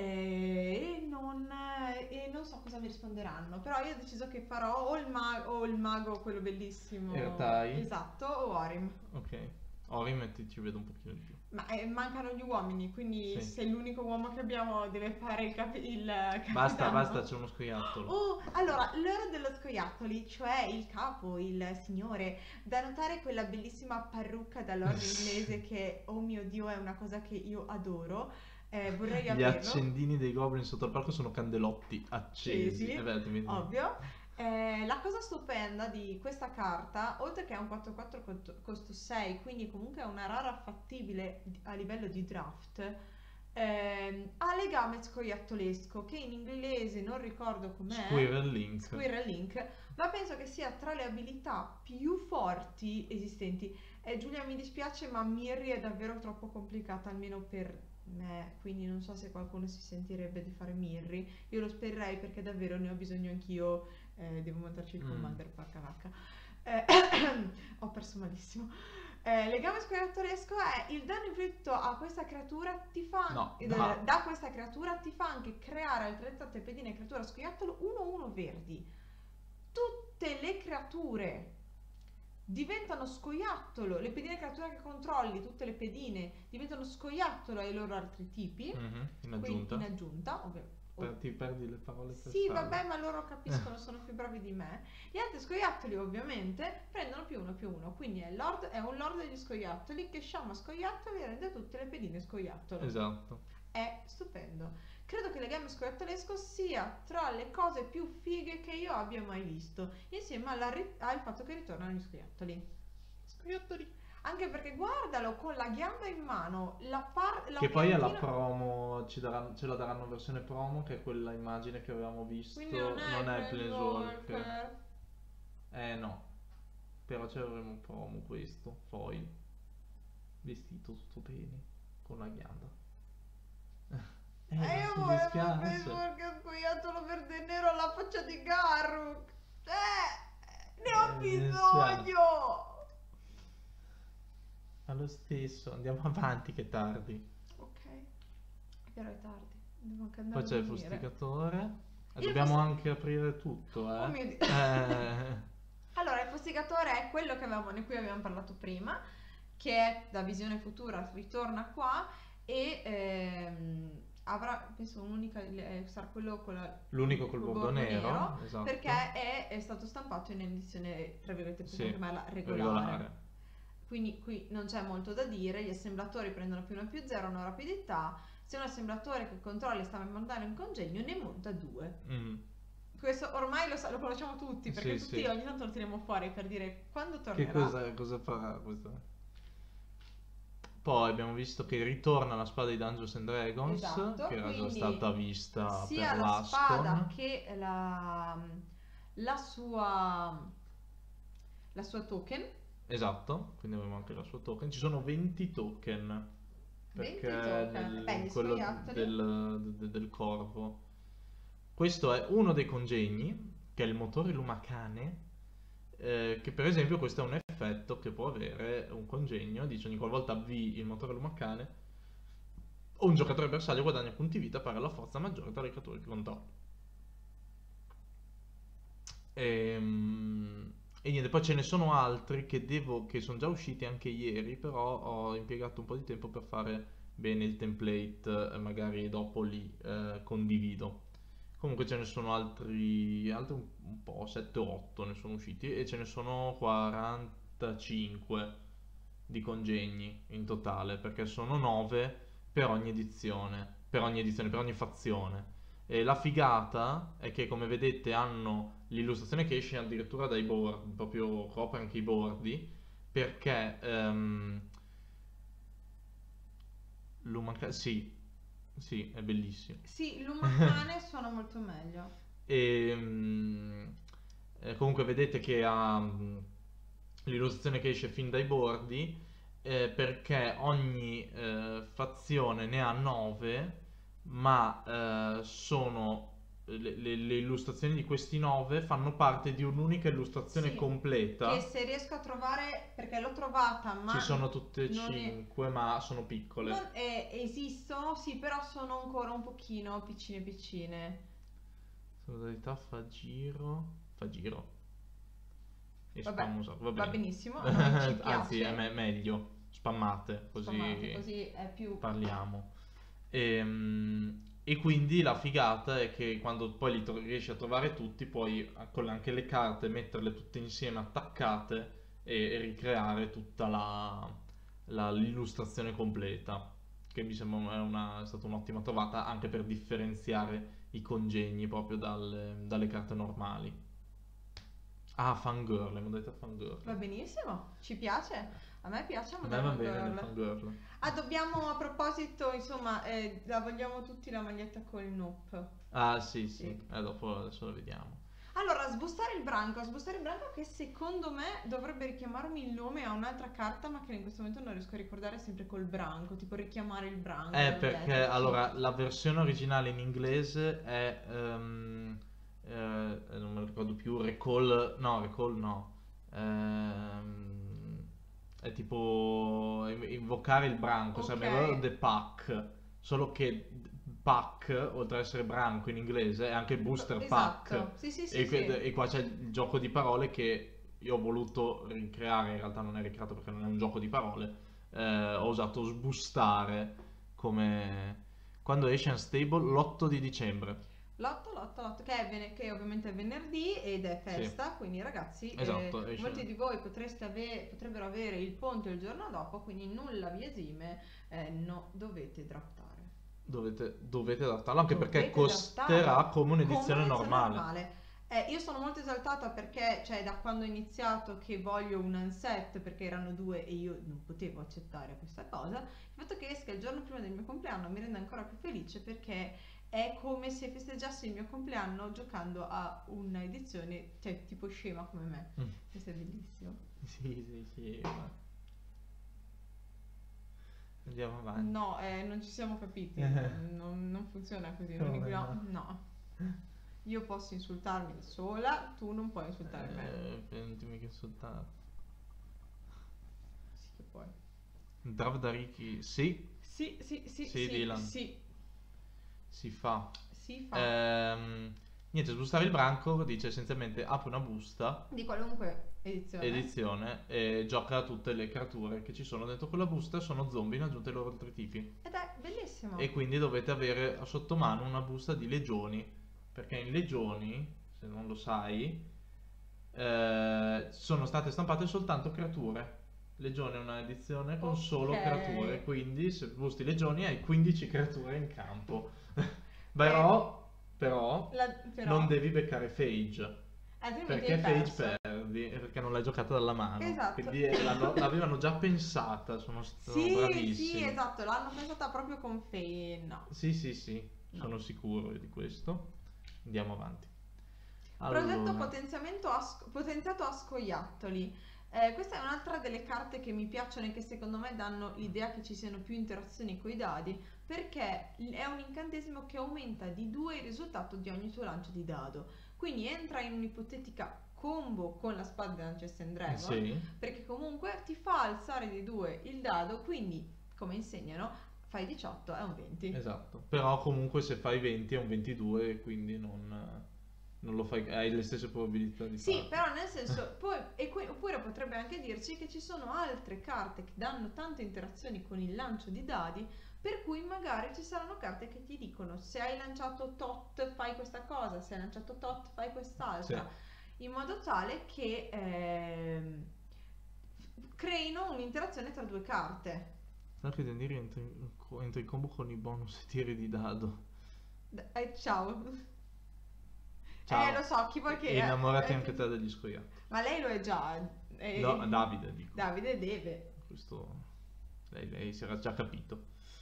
e non, e non so cosa mi risponderanno, però io ho deciso che farò o il, ma- o il mago, quello bellissimo, Ertai. esatto, o Orim. Ok. Orim e ti ci vedo un pochino di più. Ma eh, mancano gli uomini, quindi Sì. se l'unico uomo che abbiamo deve fare il, capi- il Basta, capitano. basta, c'è uno scoiattolo. Oh, allora, l'ora dello scoiattoli, cioè il capo, il signore, da notare quella bellissima parrucca da lord inglese che, oh mio Dio, è una cosa che io adoro. Eh, vorrei Gli averlo. accendini dei goblin sotto il palco sono candelotti accesi. Accesi, Eh beh, ti vedi. ovvio. Eh, la cosa stupenda di questa carta, oltre che è un quattro quattro costo- costo sei, quindi comunque è una rara fattibile di- a livello di draft, ehm, ha legame scoiattolesco, che in inglese non ricordo com'è. Squirrel Link. Squirrel Link, ma penso che sia tra le abilità più forti esistenti. Eh, Giulia, mi dispiace, ma Mirri è davvero troppo complicata, almeno per me, quindi non so se qualcuno si sentirebbe di fare Mirri. Io lo spererei perché davvero ne ho bisogno anch'io, eh, devo montarci il Mm. commander, porca vacca. Eh, ho perso malissimo. Eh, legame scoiattolesco è il danno inflitto a questa creatura ti fa No, eh, da. da questa creatura ti fa anche creare altrettanto pedine creatura scoiattolo uno uno verdi. Tutte le creature diventano scoiattolo, le pedine creatura che controlli, tutte le pedine diventano scoiattolo ai loro altri tipi. Mhm, in Quindi aggiunta. in aggiunta, ovvio. Per- ti perdi le parole per Sì, strada. vabbè, ma loro capiscono, sono più bravi di me. Gli altri scoiattoli, ovviamente, prendono più uno più uno. Quindi è, lord, è un lord degli scoiattoli che sciama scoiattoli e rende tutte le pedine scoiattolo. Esatto. È stupendo. Credo che legame scoiattolesco sia tra le cose più fighe che io abbia mai visto, insieme alla ri- al fatto che ritornano gli scoiattoli. Scoiattoli. Anche perché guardalo con la ghianda in mano, la par- la Che poi alla piantina- promo ci daranno, ce la daranno in versione promo, che è quella immagine che avevamo visto. Quindi non è, non è Planeswalker. Planeswalker. Eh no. Però ce l'avremo in promo questo. Foil. Vestito tutto bene. Con la ghianda. Eh, E ma io ti volevo dispiace. Planeswalker scoiattolo verde e nero alla faccia di Garruk. Eh, ne ho Eh, mi bisogno. Ma lo stesso, andiamo avanti che è tardi. Ok, però è tardi. Devo anche Poi andare c'è a il dormire. fusticatore. E Il dobbiamo fus- anche aprire tutto, eh. Oh mio Dio. Eh, Allora, il fustigatore è quello che avevamo, di cui abbiamo parlato prima, che è da visione futura, ritorna qua e ehm, avrà, penso, un'unica, eh, sarà quello con la, L'unico col bordo nero, esatto. perché è, è stato stampato in edizione, tra virgolette, Sì, possiamo chiamarla regolare. regolare. Quindi qui non c'è molto da dire, gli assemblatori prendono più uno più zero, hanno rapidità, se un assemblatore che controlla sta mandando in congegno ne monta due. Mm. Questo ormai lo, sa- lo conosciamo tutti, perché Sì, tutti sì. ogni tanto lo tiriamo fuori per dire quando Che tornerà. cosa, cosa farà questo? Poi abbiamo visto che ritorna la spada di Dungeons and Dragons, Esatto, che era già quindi stata vista sia per la spada l'Ascon. che la, la sua la sua token. Esatto, quindi abbiamo anche la sua token. Ci sono venti token. venti Perché token. nel- Beh, gli quello scoiattoli. del, de- del corvo. Questo è uno dei congegni, che è il motore lumacane, eh, che per esempio questo è un effetto che può avere un congegno, dice ogni qualvolta avvii il motore lumacane, o un giocatore bersaglio guadagna punti vita per la forza maggiore tra le creature che controlla. Ehm, E, niente, poi ce ne sono altri che devo, che sono già usciti anche ieri, però ho impiegato un po' di tempo per fare bene il template, eh, magari dopo li eh, condivido. Comunque ce ne sono altri, altri un, un po', sette o otto ne sono usciti e ce ne sono quarantacinque di congegni in totale, perché sono nove per ogni edizione, per ogni edizione, per ogni fazione. E la figata è che, come vedete, hanno l'illustrazione che esce addirittura dai board, proprio copre anche i bordi, perché ehm, l'Umaca- sì, sì, è bellissimo. Sì, l'umacane suona molto meglio. E mm, eh, comunque vedete che ha mm, l'illustrazione che esce fin dai bordi, eh, perché ogni eh, fazione ne ha nove, ma eh, sono le, le- le illustrazioni di questi nove fanno parte di un'unica illustrazione Sì, completa. che se riesco a trovare, perché l'ho trovata, ma Ci sono tutte e non è, cinque, ma sono piccole. non è- esistono, sì, però sono ancora un pochino piccine piccine. Modalità fa giro. Fa giro. E Vabbè, spam usato, va va bene. benissimo, a noi ci Anzi, è piace. me- meglio. Spammate, Spammate, così così è più... parliamo. Ehm, E, quindi la figata è che quando poi li tro- riesci a trovare tutti, puoi eh, con anche le carte metterle tutte insieme attaccate e, e ricreare tutta la, la- l'illustrazione completa. Che mi sembra è una- è stata un'ottima trovata anche per differenziare i congegni proprio dalle, dalle carte normali. Ah, Fangirl, le modalità Fangirl. Va benissimo, ci piace. A me piace A me va Modern bene le Girl. Fangirl. Ah, dobbiamo a proposito, insomma, eh, la vogliamo tutti la maglietta con il Noop. Ah, sì, sì. Sì. Eh, dopo adesso la vediamo. Allora, sbustare il branco, sbustare il branco che secondo me dovrebbe richiamarmi il nome a un'altra carta, ma che in questo momento non riesco a ricordare, sempre col branco, tipo richiamare il branco. Eh, nel perché letterci. allora la versione originale in inglese è ehm, eh, non me lo ricordo più, Recall, no, Recall no. Ehm, è tipo in- invocare il branco, sarebbe Ok. proprio The Pack, solo che Pack, oltre ad essere branco in inglese, è anche Booster Pack. Esatto, sì sì sì, E, que- sì. e qua c'è il gioco di parole che io ho voluto ricreare, in realtà non è ricreato perché non è un gioco di parole. Eh, ho usato sbustare come quando esce Unstable l'otto di dicembre. L'otto, l'otto, l'otto, che, è vene- che ovviamente è venerdì ed è festa, quindi ragazzi, eh, Esatto, esce- molti di voi potreste ave- potrebbero avere il ponte il giorno dopo, quindi nulla vi esime, eh, no, dovete draftare. Dovete, dovete adattarlo anche perché Dovete costerà adattarlo. come un'edizione Come normale. Eh, io sono molto esaltata perché, cioè, da quando ho iniziato che voglio un unset perché erano due e io non potevo accettare questa cosa, il fatto che esca il giorno prima del mio compleanno mi rende ancora più felice perché è come se festeggiassi il mio compleanno giocando a un'edizione, cioè, tipo scema come me. Mm. Questo è bellissimo. Sì, sì, sì. ma- Andiamo avanti. No, eh, non ci siamo capiti, non, non funziona così, non mi Come guida- no. Io posso insultarmi da sola, tu non puoi insultare me. Eh, permettimi che insultare. Sì che puoi. Dravdariki, sì, Sì, sì, sì, Sì, sì, Dylan. sì, si fa. si fa. Ehm, niente, sbustare il branco dice essenzialmente apri una busta, Di qualunque edizione. edizione, e gioca a tutte le creature che ci sono dentro quella busta, sono zombie in aggiunta ai loro altri tipi. Ed è bellissimo. E quindi dovete avere sotto mano una busta di legioni, perché in legioni, se non lo sai, eh, sono state stampate soltanto creature. Legione è una edizione con solo Ok. creature, quindi se busti legioni hai quindici creature in campo. Però, però, La- però- non devi beccare Phage, altrimenti perché hai Phage perso. perdi, perché non l'hai giocata dalla mano. Esatto. Quindi eh, l'hanno- l'avevano già pensata, sono, sono Sì, bravissimi. sì, esatto, l'hanno pensata proprio con Faye. No. Sì, sì, sì, No. sono sicuro di questo. Andiamo avanti. Progetto Allora, potenziamento a sc- potenziato a scoiattoli. Eh, questa è un'altra delle carte che mi piacciono e che secondo me danno l'idea che ci siano più interazioni con i dadi, perché è un incantesimo che aumenta di due il risultato di ogni tuo lancio di dado. Quindi entra in un'ipotetica combo con la spada dell'Ancestor and Dragon, sì, perché comunque ti fa alzare di due il dado, quindi come insegnano fai diciotto è un venti. esatto. Però comunque se fai venti è un ventidue, quindi non, non lo fai, hai le stesse probabilità di Sì, farlo. però nel senso, poi, e qui- oppure potrebbe anche dirci che ci sono altre carte che danno tante interazioni con il lancio di dadi, per cui magari ci saranno carte che ti dicono se hai lanciato tot fai questa cosa, se hai lanciato tot fai quest'altra, in modo tale che ehm, creino un'interazione tra due carte. Anche Dendiri entra in, entra in combo con i bonus e tiri di dado. D- eh, ciao. Ciao. Eh, lo so, chi vuoi che... E innamorati eh, anche te degli scoiattoli. Ma lei lo è già. eh, No, Davide dico. Davide deve. Questo lei, lei si era già capito.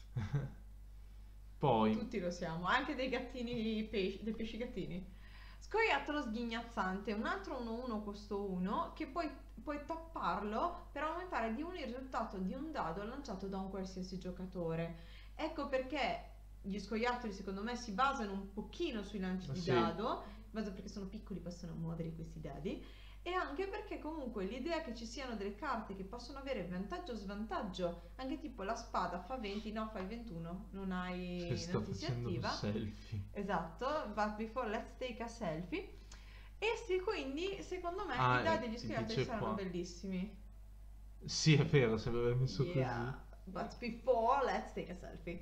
Poi Tutti lo siamo, anche dei gattini pesci, dei pesci gattini. Scoiattolo sghignazzante, un altro uno uno costo uno che puoi, puoi tapparlo per aumentare di uno il risultato di un dado lanciato da un qualsiasi giocatore. Ecco perché gli scoiattoli secondo me si basano un pochino sui lanci di Sì. dado, in base perché sono piccoli possono muovere questi dadi, e anche perché comunque l'idea che ci siano delle carte che possono avere vantaggio o svantaggio, anche tipo la spada fa venti, no fai ventuno, non hai, Si sta non ti si facendo un attiva. selfie. Esatto, but before let's take a selfie. E sì, quindi secondo me Ah, i dadi e degli ti scoiattoli dice saranno qua. bellissimi. Sì, è vero, se l'aveva messo Yeah, but before let's take a selfie.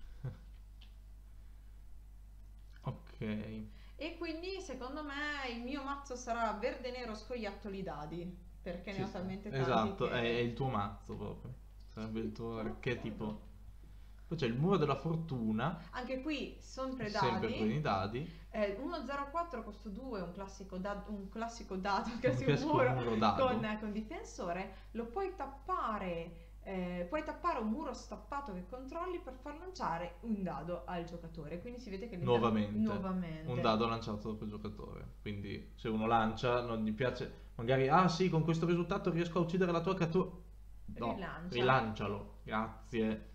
così. Ok. E quindi secondo me il mio mazzo sarà verde nero scoiattoli dadi, perché Ci ne ho sta. talmente tanti Esatto, che... è, è il tuo mazzo proprio. Sarebbe il tuo Sono archetipo. d'accordo. Poi c'è il muro della fortuna, Anche qui sempre sempre con dadi. i dadi. Eh, uno zero quattro costo due, un classico, da- un classico dado, un classico classico muro, muro dado. con, con difensore. Lo puoi tappare, eh, puoi tappare un muro stappato che controlli per far lanciare un dado al giocatore. Quindi si vede che l'inter- Nuovamente. nuovamente. Un dado lanciato da quel giocatore. Quindi se uno lancia, non gli piace, magari, ah sì, con questo risultato riesco a uccidere la tua cattura. No, Rilancia. rilancialo. Grazie.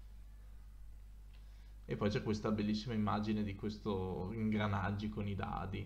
E poi c'è questa bellissima immagine di questo ingranaggi con i dadi.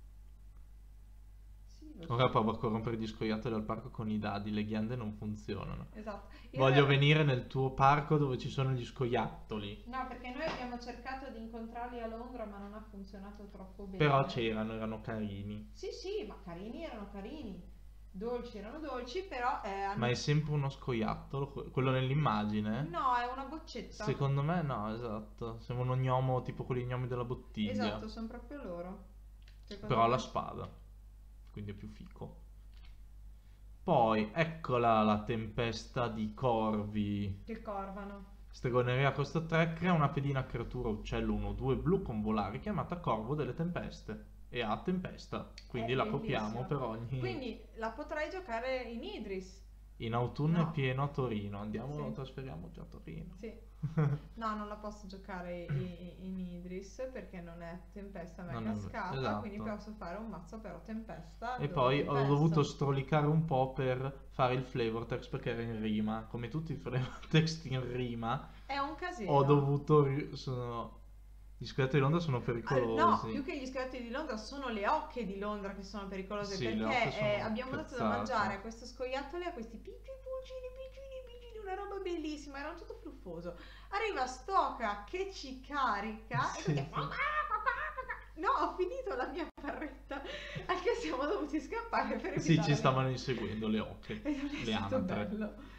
Sì, lo so. Ora provo a corrompere gli scoiattoli al parco con i dadi, le ghiande non funzionano. Esatto. In Voglio realtà- venire nel tuo parco dove ci sono gli scoiattoli. No, perché noi abbiamo cercato di incontrarli a Londra, ma non ha funzionato troppo bene. Però c'erano, erano carini. Sì, sì, ma carini erano carini. Dolci erano dolci, però eh, hanno... Ma è sempre uno scoiattolo, que- quello nell'immagine? No, è una boccetta. Secondo me no, esatto. Sembra uno gnomo tipo quelli gnomi della bottiglia. Esatto, sono proprio loro. Secondo Però ha me. la spada, quindi è più fico. Poi, eccola la tempesta di corvi. Che corvano. Stregoneria costa tre, crea una pedina creatura uccello uno due blu con volare chiamata Corvo delle Tempeste. E ha tempesta, quindi È la bellissimo. copiamo per ogni... Quindi la potrei giocare in Idris. In autunno No. è pieno a Torino, andiamo, Sì. lo trasferiamo già a Torino. Sì. No, non la posso giocare i- in Idris perché non è tempesta ma è Non è- cascata, esatto. quindi posso fare un mazzo però tempesta. E dove poi ho tempesta. dovuto strolicare un po' per fare il flavor text perché era in rima. Come tutti i flavor text in rima, È un casino. ho dovuto... ri- sono... Gli scoiattoli di Londra sono Ah, pericolosi. no, più che gli scoiattoli di Londra sono le oche di Londra che sono pericolose Sì, le perché oche sono eh, abbiamo dato da cazzate. mangiare a questo scoiattolo e a questi piccoli pulcini, piccini, piccini, una roba bellissima, era tutto fluffoso. Arriva Stoca che ci carica Sì, e tutti... sì. No, ho finito la mia barretta, anche siamo dovuti scappare per Sì, evitare... ci stavano inseguendo le oche. E non è Le stato anatre. bello.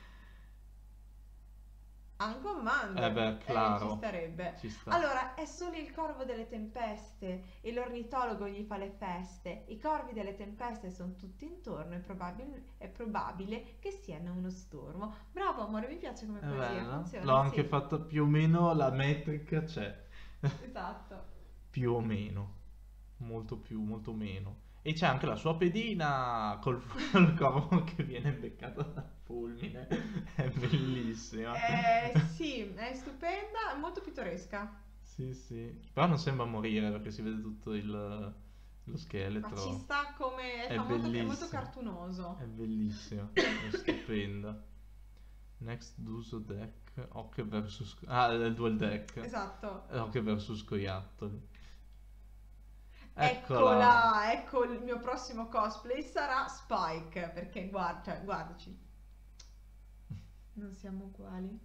Uncommander. Eh beh, claro. ci starebbe. Ci sta. Allora, è solo il corvo delle tempeste e l'ornitologo gli fa le feste. I corvi delle tempeste sono tutti intorno, è, probabil- è probabile che siano uno stormo. Bravo amore, mi piace come È poesia, bella. funziona. L'ho anche sì. fatta più o meno, la metrica c'è. Esatto. Più o meno. Molto più, molto meno. E c'è anche la sua pedina col, col corvo che viene beccato dal fulmine. È bellissima. Eh, sì, è stupenda, è molto pittoresca. Sì, sì. Però non sembra morire perché si vede tutto il, lo Ma scheletro. ci sta come... È fa molto, è molto bellissimo. cartunoso. È bellissima. È stupenda. Next Duso deck. Ocche versus... Ah, è il dual deck. Esatto. Ocche versus scoiattoli. Eccola, ecco il mio prossimo cosplay sarà Spike, perché guarda, cioè, guardaci. Non siamo uguali.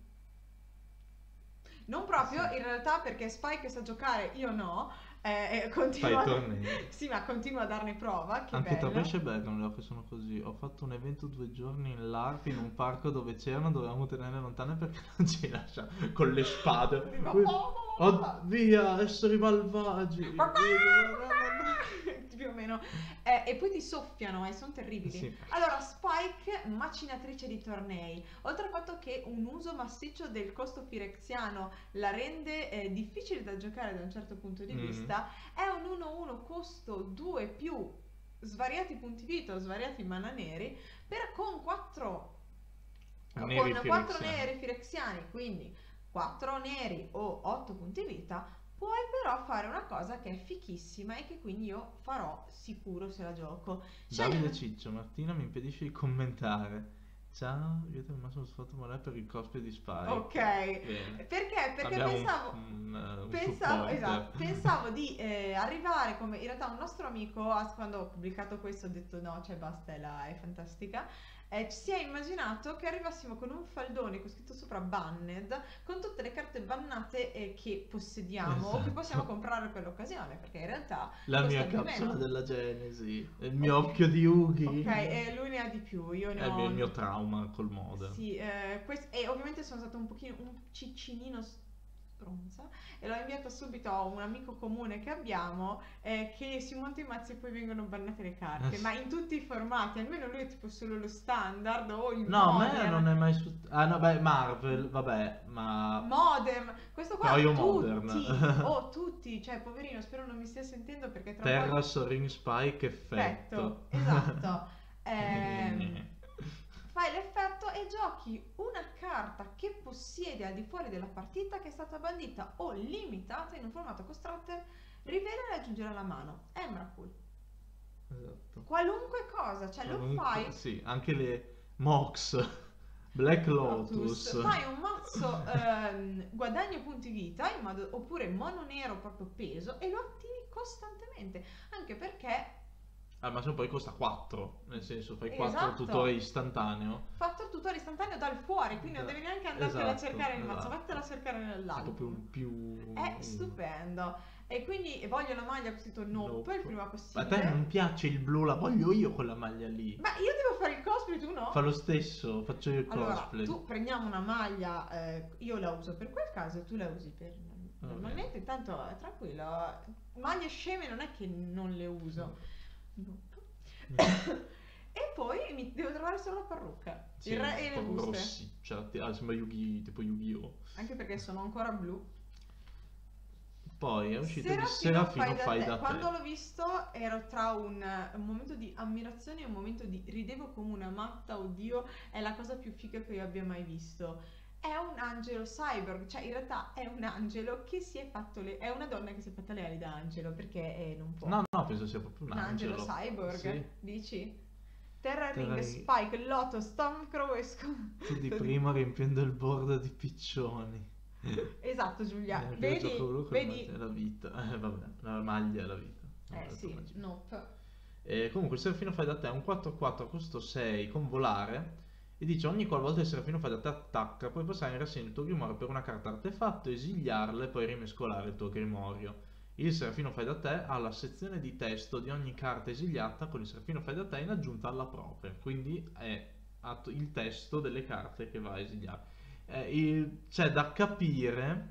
Non proprio, Sì. in realtà, perché Spike sa giocare, io no. Eh, e Fai continua i tornei. Sì, ma continua a darne prova, che Anche tra bello. pesce e Bergamo le ocche sono così. Ho fatto un evento due giorni in LARP in un parco dove c'erano, dovevamo tenerle lontane perché non ci lascia con le spade. Dico, Que- "Oh, Oh, via, esseri malvagi. più o meno. Eh, e poi ti soffiano e sono terribili. Sì. Allora, Spike, macinatrice di tornei. Oltre al fatto che un uso massiccio del costo firexiano la rende eh, difficile da giocare da un certo punto di Mm. vista, è un uno uno costo due più svariati punti vita o svariati mana neri per con quattro Neri con quattro firexiani. neri firexiani, quindi quattro neri o otto punti vita, puoi però fare una cosa che è fichissima e che quindi io farò sicuro se la gioco. Scegli Davide una- Ciccio, Martina mi impedisce di commentare. Ciao, io ti ho massimo fatto male per il cosplay di Spy. Ok, Bene. perché? Perché Abbiamo un- pensavo, un, eh, un pensavo, supporter. esatto, pensavo di eh, arrivare come in realtà un nostro amico, ha- quando ho pubblicato questo, ho detto no, cioè basta, è, la- è fantastica. Eh, ci si è immaginato che arrivassimo con un faldone con scritto sopra Banned, con tutte le carte bannate eh, che possediamo o che possiamo Esatto. comprare per l'occasione, perché in realtà La costa mia di capsula meno. della Genesi, il mio Ok, occhio di Yugi. ok, eh, lui ne ha di più, io ne È il mio, ho... il mio trauma col modem. Sì, eh, quest- e ovviamente sono stata un pochino, un ciccinino stronza e l'ho inviato subito a un amico comune che abbiamo eh, che si monta i mazzi e poi vengono bannate le carte, ma in tutti i formati, almeno lui è tipo solo lo standard o il No, a me modern. non è mai su... Ah, no, beh, Marvel, vabbè, ma... Modem, questo qua Però io tutti, modern. oh tutti, cioè poverino, spero non mi stia sentendo perché tra Terra, poco Sorin, Spike, effetto. effetto, esatto. Ehm, fai l'effetto e giochi una carta che possiede al di fuori della partita che è stata bandita o limitata in un formato constructor, rivela e aggiungere alla mano. Emrakul. Esatto. Qualunque cosa, cioè lo Comunque, fai. sì, anche le Mox, Black Lotus, Lotus. fai un mazzo ehm, guadagno punti vita in modo, oppure mono nero proprio peso e lo attivi costantemente, anche perché Al massimo poi costa quattro, nel senso fai quattro esatto, tutore istantaneo. fatto il tutorial istantaneo dal fuori, quindi non Da- devi neanche andartela a esatto, cercare nel mazzo, esatto. vattela a cercare È nell'album. proprio più... È stupendo. E quindi voglio la maglia con scritto Nope, Nope. il prima Ma a possibile. te non piace il blu, la voglio io quella maglia lì. Ma io devo fare il cosplay, tu no? Fa lo stesso, faccio io il Allora, cosplay. tu prendiamo una maglia, eh, io la uso per quel caso e tu la usi per... Va Normalmente, intanto è tranquillo. Maglie sceme non è che non le uso. Nope. E poi mi devo trovare solo la parrucca, Sì, il re e le un po' buste. rossiccia, ti- ah, sembra Yu-Gi, tipo Yu-Gi-Oh! Anche perché sono ancora blu. Poi è uscito il Serafino Serafino fai da te. Quando l'ho visto ero tra un, un momento di ammirazione e un momento di ridevo come una matta, oddio, è la cosa più figa che io abbia mai visto. È un angelo cyborg, cioè in realtà è un angelo che si è fatto le... è una donna che si è fatta le ali da angelo perché eh, non può. No, no, penso sia proprio un Un angelo angelo. cyborg, Sì. dici? Terra Ring, Terra Ring. Spike, Lotto, Stormcrow e Scon... Tu di prima riempiendo il bordo di piccioni. Esatto Giulia, Eh, che vedi, gioco quello con vedi... la vita. Eh, vabbè, la maglia è la vita. Non Eh ho detto sì, magia. nope. E comunque il Serafino fai da te è un quattro quattro costo sei con volare e dice ogni qualvolta il Serafino fai da te attacca puoi passare in rassegna il tuo grimorio per una carta artefatto, esiliarla e poi rimescolare il tuo grimorio. Il Serafino fai da te ha la sezione di testo di ogni carta esiliata con il Serafino fai da te in aggiunta alla propria, quindi è at- il testo delle carte che va a esiliare. Eh, il- c'è da capire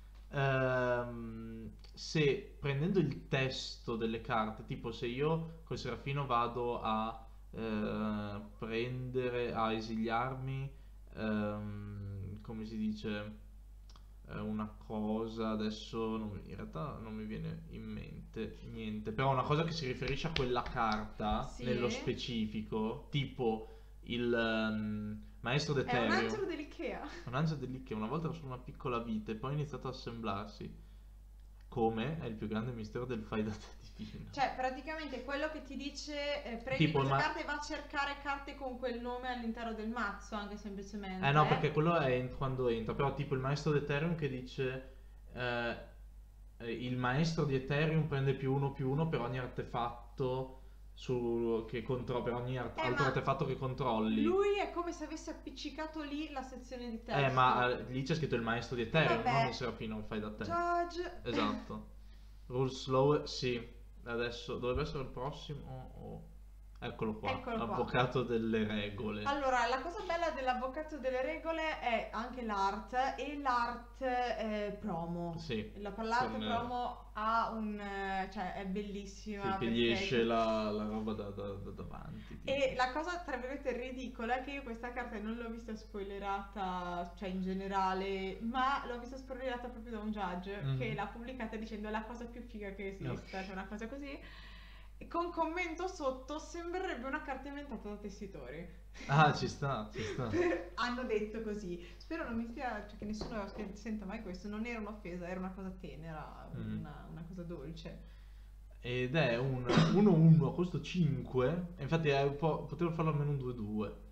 ehm, se prendendo il testo delle carte, tipo se io col Serafino vado a eh, prendere, a esiliarmi, ehm, come si dice, eh, una cosa, adesso non- in realtà non mi viene in mente niente, però una cosa che si riferisce a quella carta Sì. nello specifico, tipo il ehm, maestro È un d'Eterio. angelo dell'Ikea. Un angelo dell'Ikea una volta era solo una piccola vite e poi ha iniziato ad assemblarsi. Come è il più grande mistero del fai da te divino. Cioè, praticamente quello che ti dice eh, prendi Tipo, questa ma- carta e va a cercare carte con quel nome all'interno del mazzo, anche semplicemente. Eh no, perché quello è in- quando entra, però tipo il maestro di Ethereum che dice eh, eh, il maestro di Ethereum prende più uno più uno per ogni artefatto su, che contro- per ogni art- Eh, altro ma artefatto che controlli. Lui è come se avesse appiccicato lì la sezione di testo. Eh, ma eh, lì c'è scritto il maestro di Ethereum, Vabbè. non il Serafino che fai da te. Judge. Esatto. Rule slow, sì. Adesso dovrebbe essere il prossimo. o- Eccolo qua. Eccolo qua. Avvocato delle regole. Allora, la cosa bella dell'avvocato delle regole è anche l'art e l'art eh, promo. Sì. La l'art Con, eh, promo ha un... eh, cioè è bellissima. Sì, che gli perché- esce la, la roba da, da- da davanti. tipo. E la cosa tra virgolette ridicola è che io questa carta non l'ho vista spoilerata, cioè in generale, ma l'ho vista spoilerata proprio da un judge Mhm. che l'ha pubblicata dicendo è la cosa più figa che esista, Ok. cioè una cosa così. E con commento sotto sembrerebbe una carta inventata da tessitori. Ah, ci sta, ci sta. Hanno detto così. Spero non mi sia, cioè che nessuno che senta mai questo. Non era un'offesa, era una cosa tenera, Mm. una, una cosa dolce. Ed è un uno uno a costo cinque. Infatti è un po', potevo farlo almeno un due due.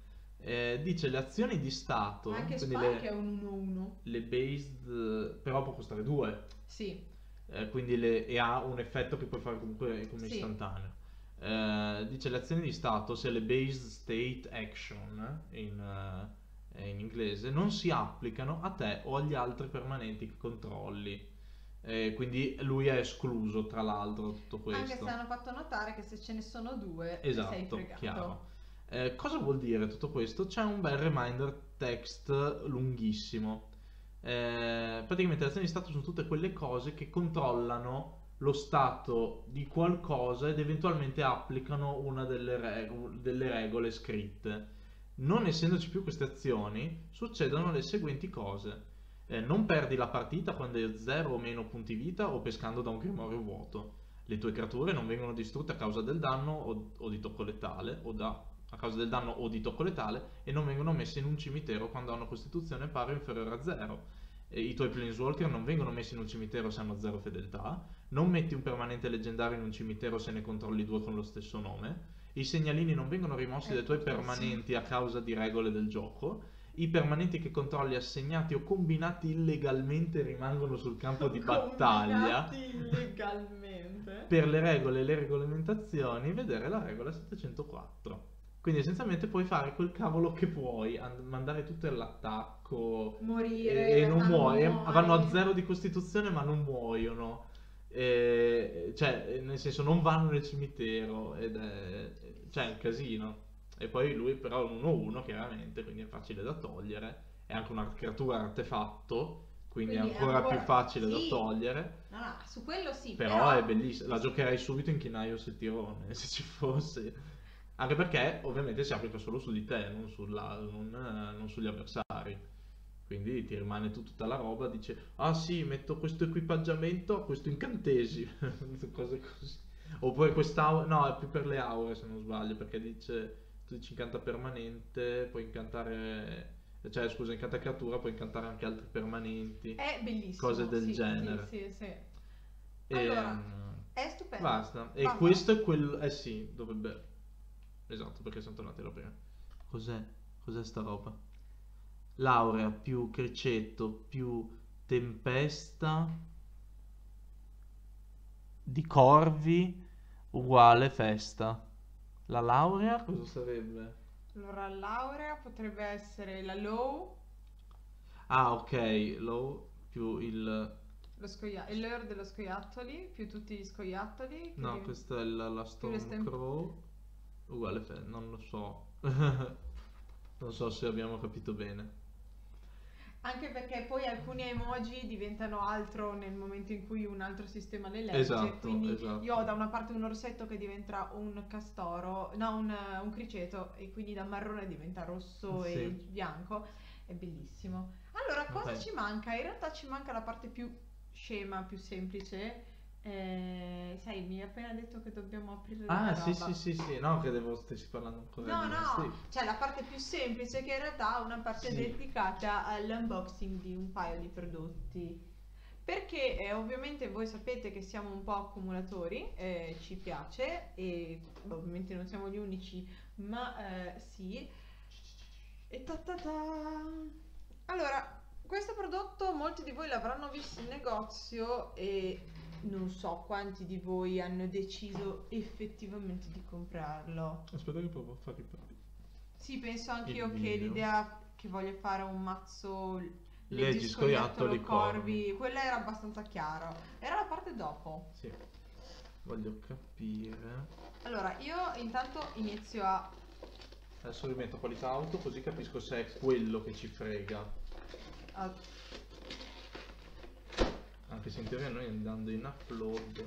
Eh, dice le azioni di Stato, Anche quindi Spike le, è un uno uno. le based, però può costare due, Sì, eh, quindi le- e ha un effetto che puoi fare comunque come sì. istantaneo. Eh, dice le azioni di Stato, se le based state action in, eh, in inglese, non si applicano a te o agli altri permanenti che controlli. Eh, quindi lui è escluso tra l'altro da tutto Anche se questo. hanno fatto notare che se ce ne sono due sei Esatto, fregato. chiaro. Eh, cosa vuol dire tutto questo? C'è un bel reminder text lunghissimo. Eh, praticamente le azioni di Stato sono tutte quelle cose che controllano lo stato di qualcosa ed eventualmente applicano una delle, reg- delle regole scritte. Non essendoci più queste azioni, succedono le seguenti cose. Eh, non perdi la partita quando hai zero o meno punti vita o pescando da un grimorio vuoto. Le tue creature non vengono distrutte a causa del danno o, o di tocco letale o da, a causa del danno o di tocco letale e non vengono messe in un cimitero quando hanno costituzione pari o inferiore a zero. E i tuoi planeswalker non vengono messi in un cimitero se hanno zero fedeltà. Non metti un permanente leggendario in un cimitero se ne controlli due con lo stesso nome. I segnalini non vengono rimossi dai tuoi Ecco, sì. permanenti a causa di regole del gioco. I permanenti che controlli assegnati o combinati illegalmente rimangono sul campo di battaglia. Combinati illegalmente. Per le regole e le regolamentazioni, vedere la regola settecentoquattro. Quindi essenzialmente puoi fare quel cavolo che puoi, and- mandare tutto all'attacco Morire, e, e non ma muoiono, muori. vanno a zero di costituzione ma non muoiono. E- cioè, nel senso, non vanno nel cimitero ed è, cioè, è un casino. E poi lui però è un uno uno chiaramente, quindi è facile da togliere. È anche una creatura artefatto, quindi, Quindi è ancora, più facile sì. da togliere. No, no, su quello sì, Però, però, è bellissima, la giocherei subito in Chinaio se tirone, se ci fosse. Anche perché ovviamente si applica solo su di te, non, sulla- non, eh, non sugli avversari. Quindi ti rimane tu tutta la roba, dice, ah sì, metto questo equipaggiamento a questo incantesimo, cose così. Oppure quest'aura, no, è più per le aure se non sbaglio, perché dice, tu dici incanta permanente, puoi incantare, cioè scusa, incanta creatura, puoi incantare anche altri permanenti, è bellissimo. cose del sì, genere. Sì, sì, sì. E, Allora, mm, è stupendo. basta. E Basta? questo è quello, eh sì, dovrebbe, esatto, perché sono tornati là prima. Cos'è? Cos'è sta roba? Laurea più criceto più tempesta di corvi uguale festa. La laurea cosa sarebbe? Allora, laurea potrebbe essere la low, Ah, ok, low più il... lo scoia- il lure dello scoiattoli, più tutti gli scoiattoli. No, quindi questa è la, la più le stem- Stormcrow uguale festa, non lo so. Non so se abbiamo capito bene. Anche perché poi alcuni emoji diventano altro nel momento in cui un altro sistema le legge. Esatto, Quindi esatto. io ho da una parte un orsetto che diventa un castoro, no, un, un criceto, e quindi da marrone diventa rosso Sì. e bianco. È bellissimo. Allora, cosa Ok. ci manca? In realtà ci manca la parte più scema, più semplice. Eh, sai, mi hai appena detto che dobbiamo aprire la Ah, roba. sì, sì, sì, sì, no, credevo stessi parlando ancora No, di no, sì. c'è la parte più semplice che in realtà è una parte Sì. dedicata all'unboxing di un paio di prodotti. Perché eh, ovviamente voi sapete che siamo un po' accumulatori, eh, ci piace e beh, ovviamente non siamo gli unici, ma eh, sì. E ta ta ta. Allora, questo prodotto molti di voi l'avranno visto in negozio e non so quanti di voi hanno deciso effettivamente di comprarlo. Aspetta che provo a fare ripartire. Sì, penso anch'io Il che video. l'idea che voglio fare un mazzo Leggi, leggi scoiattoli, scoiattolo corvi, quella era abbastanza chiara. Era la parte dopo. Sì, voglio capire. Allora, io intanto inizio a... Adesso rimetto qualità auto così capisco se è quello che ci frega. a- Anche se in teoria noi andando in upload.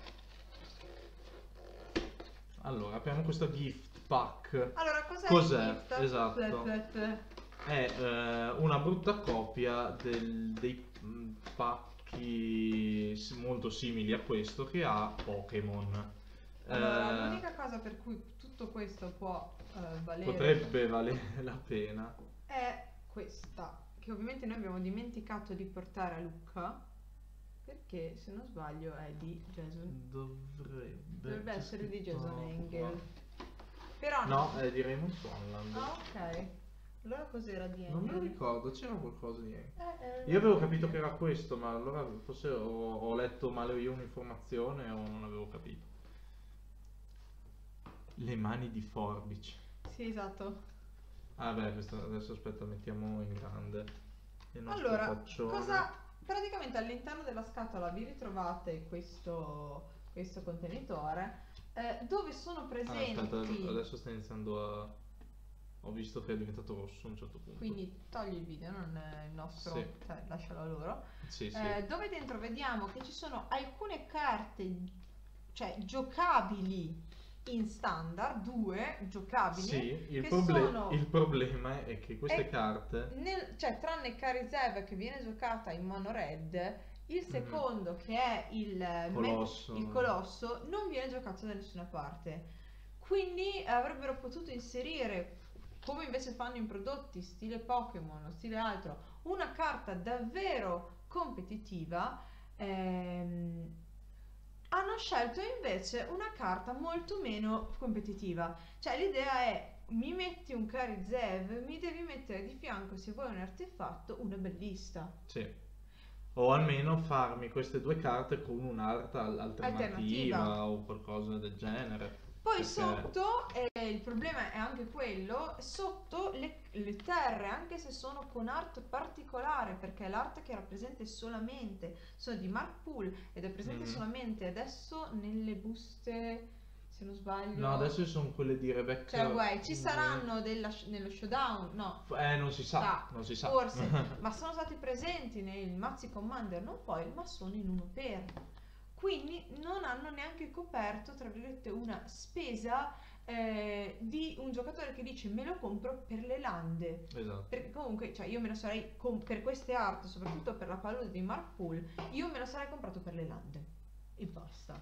Allora, apriamo questo gift pack. Allora, cos'è? Cos'è? il gift? Esatto. Ple, ple, ple. È eh, una brutta copia del- dei mm, pacchi s- molto simili a questo che ha Pokémon. Allora, Eh, l'unica cosa per cui tutto questo può eh, valere potrebbe valere la pena. è questa, che ovviamente noi abbiamo dimenticato di portare a Lucca, perché se non sbaglio è di Jason. Dovrebbe, Dovrebbe c'è essere di scritto Jason qua. Engel. Però No, è di Raymond Swanland. Ah, ok. Allora cos'era di Non me lo Angry? ricordo, c'era qualcosa di Angry. Eh, era Io avevo di capito Angry. che era questo, ma allora forse ho, ho letto male io un'informazione o non avevo capito. Le mani di forbice. Sì, esatto. Ah beh, questo adesso aspetta, mettiamo in grande il nostro Allora, faccione. cosa praticamente all'interno della scatola vi ritrovate questo, questo contenitore eh, dove sono Ah, presenti, aspetta, adesso sta iniziando a... Ho visto che è diventato rosso a un certo punto. quindi togli il video, non è il nostro, Sì. cioè lascialo a loro. Sì, sì. Eh, dove dentro vediamo che ci sono alcune carte, cioè giocabili in standard, due giocabili. Sì, il, che proble- sono- il problema è che queste è- carte... Nel- cioè tranne Karizev che viene giocata in mono red, il secondo che è il eh, Colosso. me- il colosso non viene giocato da nessuna parte. Quindi avrebbero potuto inserire, come invece fanno in prodotti stile Pokémon o stile altro, una carta davvero competitiva. ehm, Hanno scelto invece una carta molto meno competitiva. Cioè l'idea è: mi metti un Karizev, mi devi mettere di fianco, se vuoi un artefatto, una bellista. Sì. O almeno farmi queste due carte con un'arte al- alternativa, Alternativa. o qualcosa del genere. Poi Perché- sotto, eh, il problema è anche quello, sotto le, le terre, anche se sono con art particolare, perché l'arte che era presente solamente, sono di Mark Poole ed è presente Mhm. solamente adesso nelle buste, se non sbaglio. No, adesso sono quelle di Rebecca. Cioè, guai, ci Mm, saranno della- nello showdown? No. Eh, non si sa, Sa, non si sa. forse, ma sono stati presenti nei mazzi Commander non foil, ma sono in uno per. Quindi non hanno neanche coperto, tra virgolette, una spesa eh, di un giocatore che dice me lo compro per le lande. Esatto. Perché comunque, cioè, io me lo sarei com- per queste art, soprattutto per la palude di Mark Poole, io me lo sarei comprato per le lande. E basta.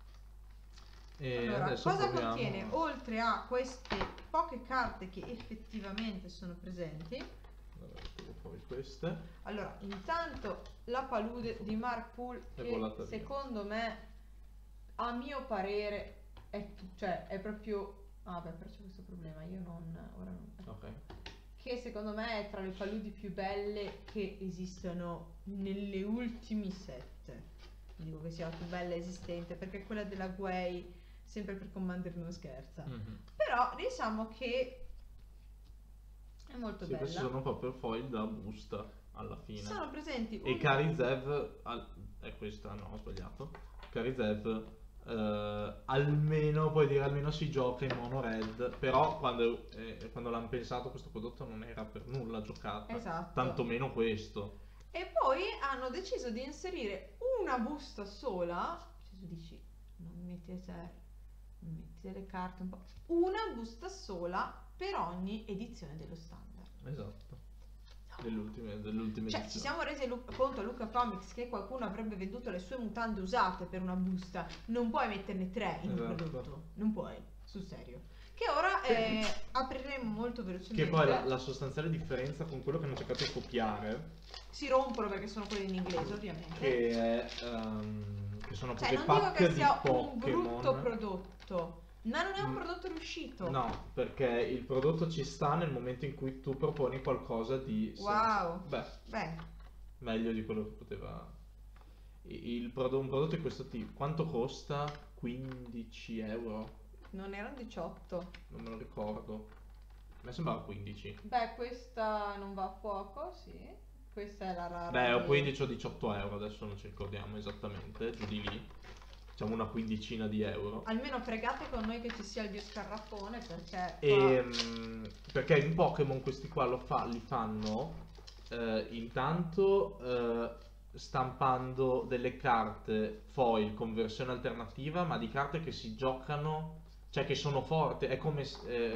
E Allora, adesso cosa proviamo- contiene? Oltre a queste poche carte che effettivamente sono presenti, Allora, tiro fuori queste. allora, intanto la palude di Mark Poole, È che volata via. secondo me, a mio parere, è, cioè, è proprio... Ah, beh, però c'è questo problema, io non... ora non... Ok. Che secondo me è tra le paludi più belle che esistono nelle ultimi set. Non dico che sia la più bella esistente, perché quella della Guay, sempre per Commander, non scherza. Mhm. Però diciamo che è molto Sì, bella. questi sono proprio foil da busta alla fine. Sono presenti E un- Karizev al- è questa, no, ho sbagliato. Karizev eh, almeno, puoi dire, almeno si gioca in mono red, però quando, eh, quando l'hanno pensato questo prodotto non era per nulla giocata. Esatto. Tantomeno questo. E poi hanno deciso di inserire una busta sola. Cioè tu dici, non mettete, non mettete le carte un po'. Una busta sola per ogni edizione dello standard. Esatto. Dell'ultima, dell'ultima Cioè, ci edizione. siamo resi lu- conto a Luca Comics che qualcuno avrebbe venduto le sue mutande usate per una busta. Non puoi metterne tre in un Esatto. prodotto. Non puoi, sul serio. Che ora eh, apriremo molto velocemente. Che poi la, la sostanziale differenza con quello che hanno cercato di copiare, Si rompono perché sono quelli in inglese, ovviamente. che è ehm, che sono Cioè, proprio non dico pack che di sia un Pokémon. brutto prodotto, ma non è un Mm. prodotto riuscito. No, perché il prodotto ci sta nel momento in cui tu proponi qualcosa di... Wow. Beh, Beh, meglio di quello che poteva... I- Il prodotto, un prodotto di questo tipo, quanto costa? quindici euro? non erano diciotto. Non me lo ricordo. A me sembrava quindici. Beh, questa non va a fuoco, sì. Questa è la rara. Beh, o di- quindici o diciotto euro, adesso non ci ricordiamo esattamente, giù di lì. Diciamo una quindicina di euro. Almeno pregate con noi che ci sia il dio scarraffone, perché qua- Ehm, perché in Pokémon questi qua lo fa, li fanno eh, intanto eh, stampando delle carte foil con versione alternativa, ma di carte che si giocano, cioè che sono forti. È come s- eh,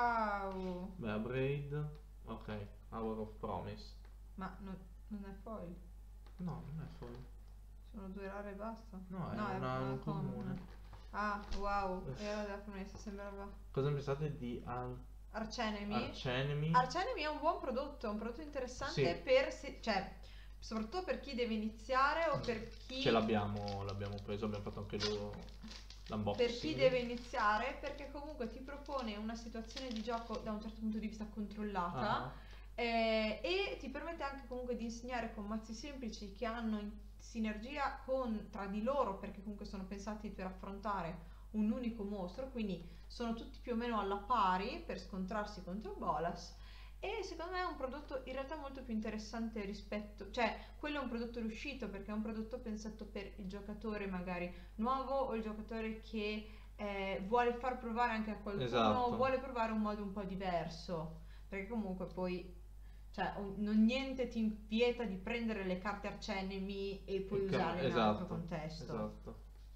Wow. beh, Braid, ok, Hour of Promise. Ma non, non è foil. No, non è foil. Sono due rare e basta. No, è No, una, una un comune. Ah, wow. Era della promessa, sembrava. Cosa pensate di Al- Arcenemy. Arcenemy? Arcenemy è un buon prodotto, è un prodotto interessante Sì. per se- cioè, soprattutto per chi deve iniziare o per chi Ce l'abbiamo, l'abbiamo preso, abbiamo fatto anche lo, l'unboxing. per chi deve iniziare, perché comunque ti propone una situazione di gioco da un certo punto di vista controllata. Ah, Eh, e ti permette anche comunque di insegnare con mazzi semplici che hanno in sinergia con, tra di loro, perché comunque sono pensati per affrontare un unico mostro, quindi sono tutti più o meno alla pari per scontrarsi contro Bolas. E secondo me è un prodotto in realtà molto più interessante rispetto, cioè quello è un prodotto riuscito perché è un prodotto pensato per il giocatore magari nuovo o il giocatore che eh, vuole far provare anche a qualcuno, esatto. vuole provare un modo un po' diverso, perché comunque poi cioè, un- non niente ti vieta di prendere le carte arcenemi e poi E ca- usarle in esatto, altro contesto. esatto.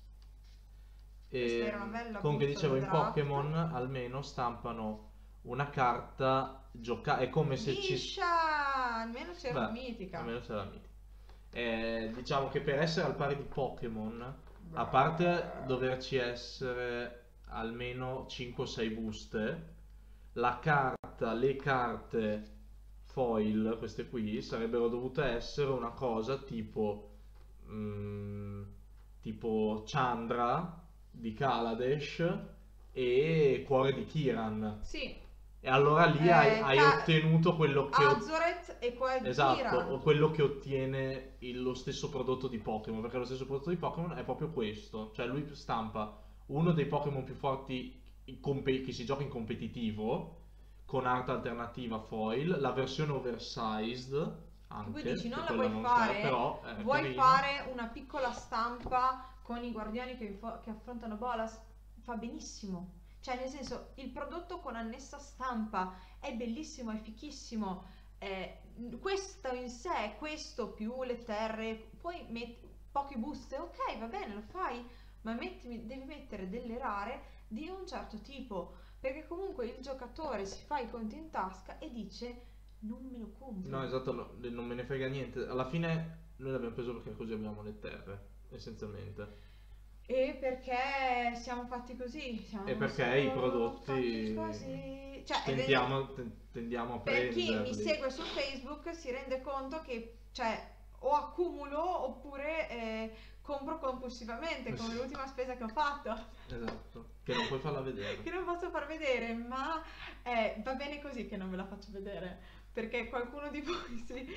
Questa E era una bella comunque busta dicevo, da in draft. Pokémon almeno stampano una carta gioca- è come se ci Liscia! Almeno c'era beh, mitica. almeno c'è la mitica. Eh, diciamo che per essere al pari di Pokémon, a Brr. parte doverci essere almeno cinque o sei buste, la carta, le carte foil, queste qui, sarebbero dovute essere una cosa tipo mm, tipo Chandra di Kaladesh e Cuore di Kiran. Sì, E allora lì hai, eh, hai ca- ottenuto quello che ot- Azoret e qua di esatto, Kiran. o quello che ottiene il- lo stesso prodotto di Pokémon, perché lo stesso prodotto di Pokémon è proprio questo, cioè lui stampa uno dei Pokémon più forti in compe- che si gioca in competitivo con arte alternativa foil, la versione oversized anche, Tu dici che non la quella vuoi non c'è, fare, però è vuoi carina. fare una piccola stampa con i guardiani che, info- che affrontano Bolas? Fa benissimo. Cioè, nel senso, il prodotto con annessa stampa è bellissimo, è fichissimo. Eh, questo in sé, questo più le terre, poi metti poche buste, ok, va bene, lo fai, ma metti, devi mettere delle rare di un certo tipo, perché comunque il giocatore si fa i conti in tasca e dice non me lo compro. No, esatto, no, non me ne frega niente. Alla fine noi l'abbiamo preso perché così abbiamo le terre, essenzialmente. E perché siamo fatti così? Siamo E perché solo i prodotti fatti così. Cioè, è vero- tendiamo, ten- tendiamo a per chi mi prenderli. segue su Facebook si rende conto che, cioè, o accumulo oppure eh, compro compulsivamente, come l'ultima spesa che ho fatto, Esatto, che non puoi farla vedere. che non posso far vedere, ma eh, va bene così che non ve la faccio vedere, perché qualcuno di voi si...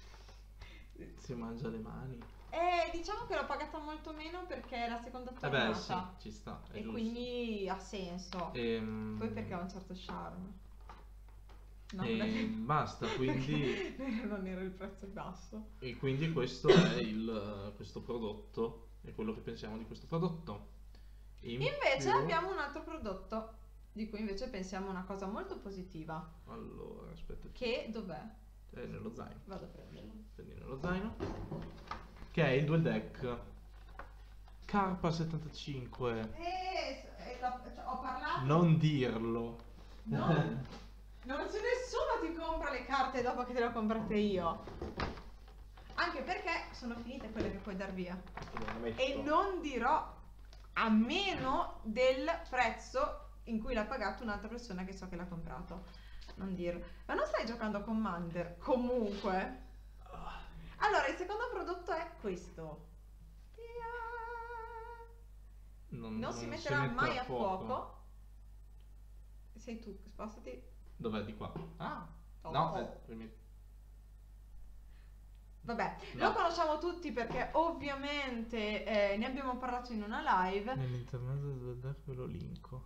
Si mangia le mani. Eh, diciamo che l'ho pagata molto meno perché è la seconda Eh beh, sì, tornata ci sta, è e giusto. quindi ha senso. Ehm, Poi perché ha un certo charme. No, e perché- basta, quindi perché non era il prezzo basso. e quindi questo è il questo prodotto, è quello che pensiamo di questo prodotto. In Invece più- abbiamo un altro prodotto di cui invece pensiamo una cosa molto positiva. Allora, aspetta, Che dov'è? è nello zaino. Vado a prenderlo. Prendi nello zaino. Che è il Dual Deck Carpa settantacinque. Eh, eh, la- cioè, ho parlato. Non dirlo. No. Non c'è nessuno ti compra le carte dopo che te le ho comprate io. Anche perché sono finite quelle che puoi dar via. E non dirò a meno del prezzo in cui l'ha pagato un'altra persona che so che l'ha comprato. Non dirlo. Ma non stai giocando a Commander? Comunque. Allora, il secondo prodotto è questo. Non, Non si non metterà mette mai a fuoco. Sei tu, spostati. Dov'è di qua? Ah, Oh. no, eh, primi- Vabbè, No. lo conosciamo tutti perché ovviamente eh, ne abbiamo parlato in una live. Nell'intermezzo del Dual Deck ve lo linko.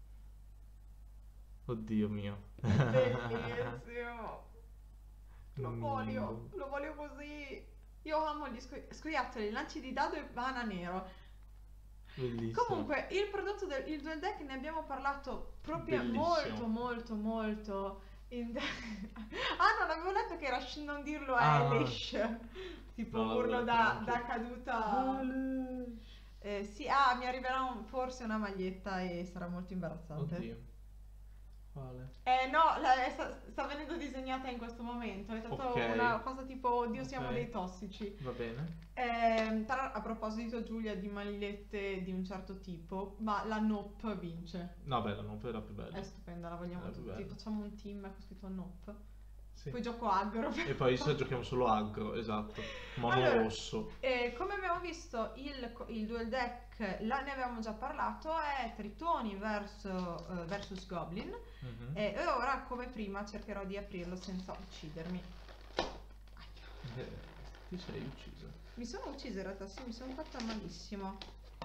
Oddio mio. Bellissimo. Lo Mm. voglio, lo voglio così. Io amo gli sco- scoiattoli, lanci di dado e pana nero. Bellissimo. Comunque, il prodotto del il Dual Deck ne abbiamo parlato proprio Bellissimo. molto, molto, molto. In... ah, non avevo letto che era sh- non dirlo Ah. Elish. Tipo No, l'avevo urlo letto da, anche. da caduta. Eh, sì, ah, mi arriverà un- forse una maglietta e sarà molto imbarazzante. Oddio. Quale? Eh no, la- è sta, sta venendo disegnata in questo momento. È stata Ok. una cosa tipo Oddio, siamo Ok. dei tossici. Va bene. Ehm, tra- a proposito, Giulia, di magliette di un certo tipo, ma la Nope vince. No, bella, non era più bella. È stupenda, la vogliamo Era più tutti. bella. Facciamo un team con scritto Nope. Sì. Poi gioco aggro. E poi se giochiamo solo aggro, esatto. Mono Allora, rosso. eh, come abbiamo visto il, il dual deck, là ne avevamo già parlato, è Tritoni verso, eh, versus Goblin. Mhm. E e ora, come prima, cercherò di aprirlo senza uccidermi. Eh, ti sei uccisa. Mi sono uccisa in realtà, sì, mi sono fatta malissimo.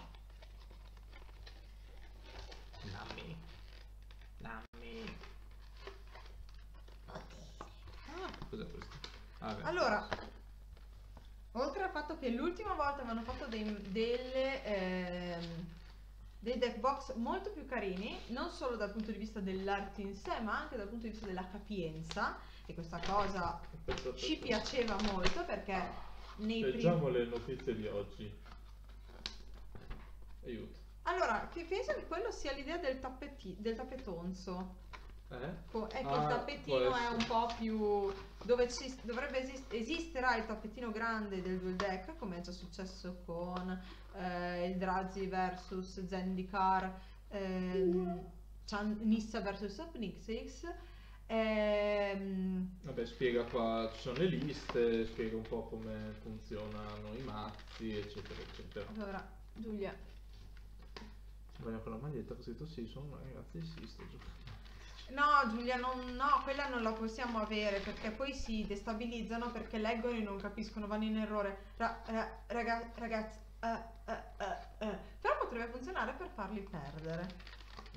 Nammi. Nammi. Ah, cos'è questo? Ah, beh. Allora, oltre al fatto che l'ultima volta mi hanno fatto dei, delle, ehm, dei deck box molto più carini, non solo dal punto di vista dell'arte in sé, ma anche dal punto di vista della capienza, e questa cosa Aspetta, aspetta. ci piaceva molto perché nei Leggiamo primi... le notizie di oggi. Aiuto. Allora, che penso che quello sia l'idea del, tappeti, del tappetonzo. Eh? Co- È che Ah, il può tappetino è essere. un po' più... dove ci, dovrebbe esist- esisterà il tappetino grande del dual deck, come è già successo con eh, il Drazi versus Zendikar, ehm, Chan- Nissa versus Apnixix. Ehm, Vabbè, spiega qua, ci sono le liste, spiega un po' come funzionano i mazzi, eccetera, eccetera. allora, Giulia, Voglio con la maglietta così tu sì, sono ragazzi, sì, sto giocando. no Giulia, non, no, quella non la possiamo avere perché poi si destabilizzano perché leggono e non capiscono, vanno in errore. Ra- ra- raga- ragazzi, eh, eh, eh, eh. Però potrebbe funzionare per farli perdere.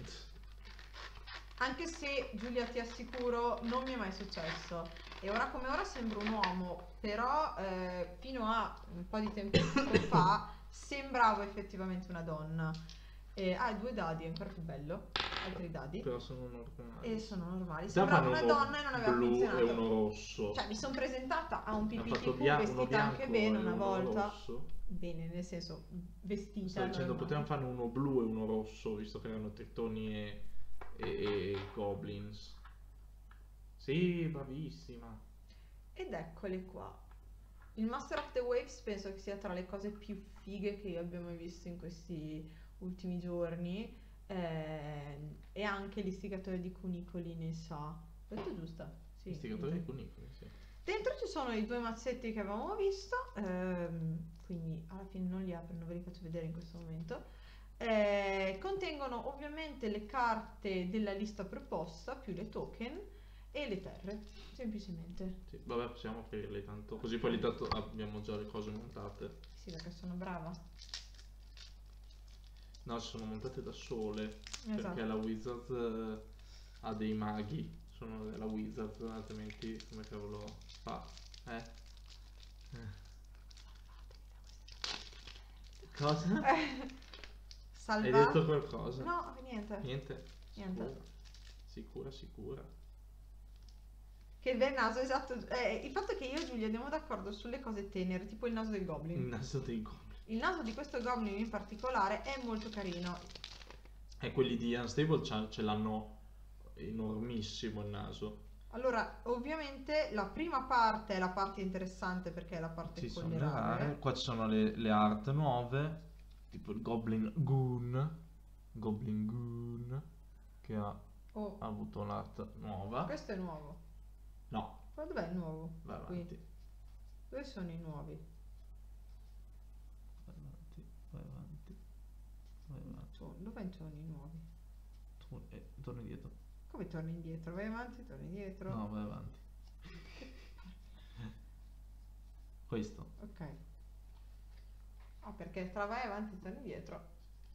Anche se Giulia ti assicuro non mi è mai successo. E ora come ora sembro un uomo, però eh, fino a un po' di tempo fa sembravo effettivamente una donna. E, ah, due dadi, è ancora più bello. Altri dadi. Però sono normali. E sono normali. Già Sembrava fanno una uno donna e non aveva blu funzionato. e uno rosso. Cioè, mi sono presentata a un Ha P P fatto T Q bia- uno vestita bianco anche bene e una uno volta. rosso. Bene, nel senso, vestita. Sto dicendo, normale. potevamo fare uno blu e uno rosso, visto che erano tritoni e, e, e goblins. Sì, bravissima. Ed eccole qua. Il Master of the Waves penso che sia tra le cose più fighe che abbiamo visto in questi ultimi giorni. eh, e anche l'istigatore di cunicoli ne sa. Ho detto giusta? Sì. Istigatore di dentro. cunicoli, sì. Dentro ci sono i due mazzetti che avevamo visto, ehm, quindi alla fine non li apro, non ve li faccio vedere in questo momento. Eh, contengono ovviamente le carte della lista proposta più le token e le terre, semplicemente. Sì, vabbè, possiamo aprirli tanto. Così poi lì tanto abbiamo già le cose montate. Sì, perché sono brava. No, si sono montate da sole. Esatto. Perché la Wizard eh, ha dei maghi. Sono della Wizard, altrimenti come cavolo fa? Eh? eh. Cosa? Hai Salva. detto qualcosa? No, niente. Niente? Niente. Sicura, sicura, sicura. Che bel naso, esatto. Eh, il fatto è che io e Giulia andiamo d'accordo sulle cose tenere, tipo il naso del Il goblin. naso dei goblin. Il naso di questo goblin in particolare è molto carino. E quelli di Unstable c'ha- ce l'hanno enormissimo il naso. Allora, ovviamente la prima parte è la parte interessante perché è la parte Ci con sono le le rare. rare. Qua ci sono le, le art nuove. Tipo il Goblin Goon. Goblin Goon. Che ha, Oh, ha avuto un'art nuova. questo è nuovo. No, Ma dov'è il nuovo? vai Qui. avanti. Dove sono i nuovi? Vai avanti, vai avanti. Vai avanti. Sono- Dove sono i nuovi? Tu, eh, torni indietro. Come torni indietro? Vai avanti, torni indietro. No, vai avanti. Questo. Ok. Ah, perché tra vai avanti e torni indietro.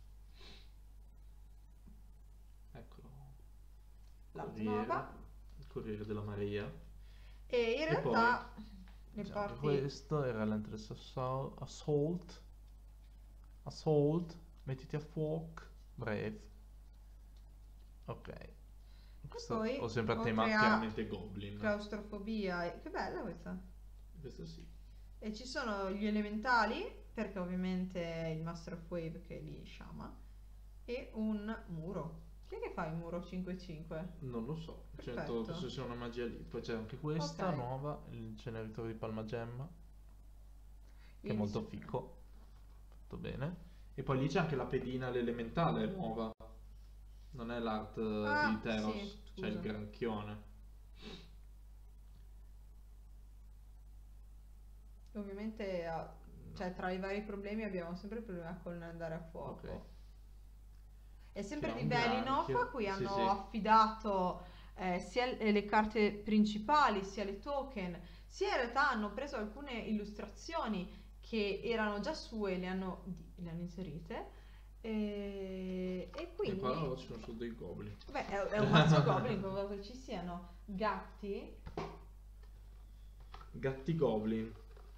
Eccolo. L'art Corriere. nuova. Il Corriere della Maria. E in E realtà le Già, parti... questo è Relentless Assault, Assault, Assault, mettiti a fuoco, Brave. Ok. Questo poi, ho sempre a tema oltre a chiaramente Goblin. claustrofobia. e- Che bella questa. Questo sì. E ci sono gli elementali, perché ovviamente è il Master of Wave che li sciama. E un muro. Chi è che fa il muro cinque cinque? Non lo so. Perfetto. Cento, penso sia una magia lì. Poi c'è anche questa Ok. nuova, il generatore di Palma Gemma, che è Quindi molto ci- fico. Fatto bene. E poi lì c'è anche la pedina, l'elementale nuova. Non è l'art eh, Ah, di Teros, sì, c'è il scusa. granchione. Ovviamente, ah, cioè, tra i vari problemi abbiamo sempre il problema con andare a fuoco. Ok. È Che sempre ha di un Bellinov a granchio. cui Sì, hanno sì. affidato eh, sia le le carte principali, sia le token, sia in realtà hanno preso alcune illustrazioni che erano già sue e le hanno, di- le hanno inserite. E, e E qua quindi, allora ci sono solo dei goblin. beh, è, è un mazzo goblin, proprio che ci siano gatti. Gatti goblin.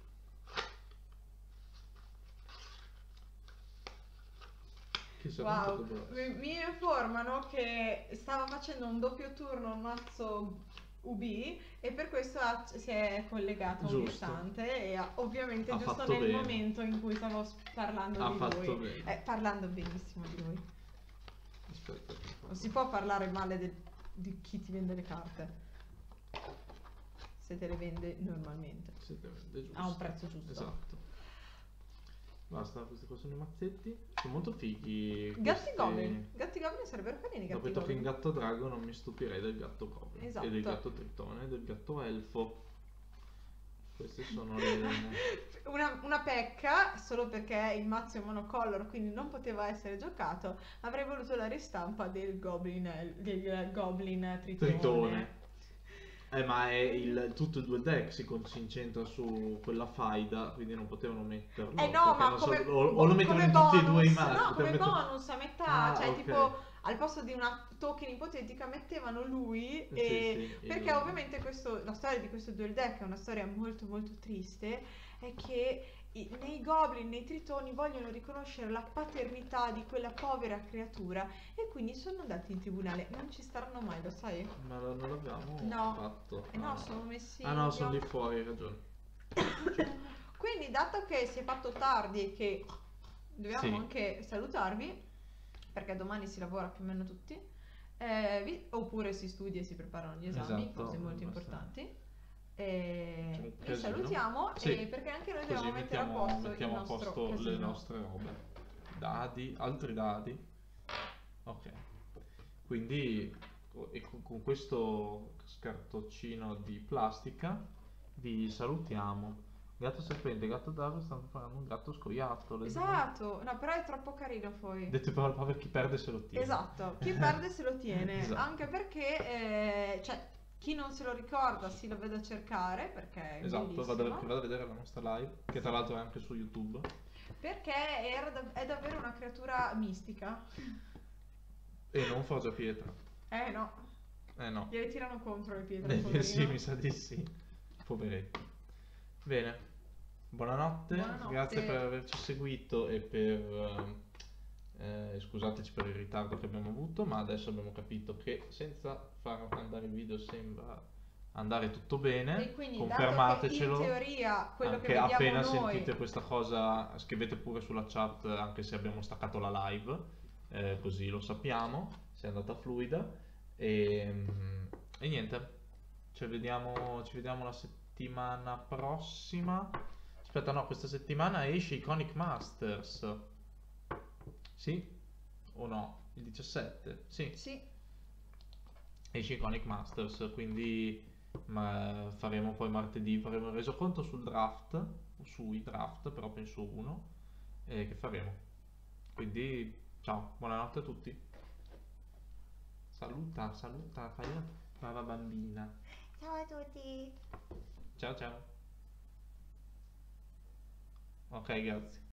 Che sarebbe Wow, potrebbero mi, essere. mi informano che stava facendo un doppio turno un mazzo U B e per questo ha- si è collegato un Giusto. istante e ha- ovviamente Ha giusto fatto nel bene. momento in cui stavo s- parlando Ha di fatto lui, bene. eh, parlando benissimo di lui. Aspetta. Non si può parlare male del- di chi ti vende le carte se te le vende normalmente Siete vende giusto. a un prezzo giusto. Esatto. Basta, questi qua sono i mazzetti. Sono molto fighi. Gatti questi- Goblin, Gatti Goblin sarebbero carini, Dopo Gatti i tocchi in Goblin. gatto drago non mi stupirei del gatto goblin. Esatto. E del gatto tritone e del gatto elfo. Queste sono le... Una, una pecca, solo perché il mazzo è monocolor, quindi non poteva essere giocato, avrei voluto la ristampa del Goblin, el- del Goblin Tritone. Tritone. Eh, ma è il, tutto il dual deck si, con- si incentra su quella faida, quindi non potevano metterlo. Eh no, perché ma non so- come, o, o lo mettono come in tutti e due i bonus, mazzi. no, per come mettere- bonus a metà, Ah, cioè ok. tipo al posto di una token ipotetica mettevano lui Sì, e sì, perché il- ovviamente questo, la storia di questo dual deck è una storia molto molto triste, è che i- nei goblin, nei tritoni vogliono riconoscere la paternità di quella povera creatura e quindi sono andati in tribunale, non ci staranno mai, lo sai? Ma lo- non l'abbiamo No. fatto. Eh no, sono messi Ah no, in sono lì blocco. fuori, hai ragione. Quindi, dato che si è fatto tardi e che dobbiamo Sì. anche salutarvi, perché domani si lavora più o meno tutti, eh, vi- oppure si studia e si preparano gli esami, Esatto, cose molto basta. importanti. E C'è un vi casino. salutiamo Sì. e perché anche noi Così dobbiamo mettere mettiamo, a posto mettiamo il a nostro posto le casino. nostre robe. Dadi, altri dadi. Ok. Quindi co- e con, con questo scartoncino di plastica vi salutiamo. Gatto serpente, gatto drago stanno preparando un gatto scoiattolo. Esatto, no, però è troppo carino poi. Detto per per chi perde se lo tiene. Esatto, chi perde se lo tiene, Esatto. anche perché, eh, cioè, chi non se lo ricorda si lo vede a cercare perché è Esatto, bellissimo. vado, che vado a vedere la nostra live, che tra l'altro è anche su YouTube. Perché era dav- è davvero una creatura mistica. E non forgia pietra. Eh no, Eh no. gliele tirano contro le pietre. Eh, poverino. sì, mi sa di sì. Poveretto. Bene. Buonanotte. Buonanotte. Grazie per averci seguito e per... eh, scusateci per il ritardo che abbiamo avuto, ma adesso abbiamo capito che senza far andare il video sembra andare tutto bene. E quindi, dato che Confermatecelo. in teoria quello Anche che vediamo appena noi sentite questa cosa, scrivete pure sulla chat anche se abbiamo staccato la live, eh, così lo sappiamo, se è andata fluida. E, mm, e niente, ci vediamo, ci vediamo la settimana prossima. Aspetta, no, questa settimana esce Iconic Masters. Sì? O no? Il diciassette? Sì. sì, Esce Iconic Masters, quindi ma faremo poi martedì, faremo il resoconto sul draft, o sui draft, però penso uno, eh, che faremo. Quindi ciao, buonanotte a tutti. Saluta, saluta, fai la brava bambina. ciao a tutti. Ciao ciao. Ok, grazie.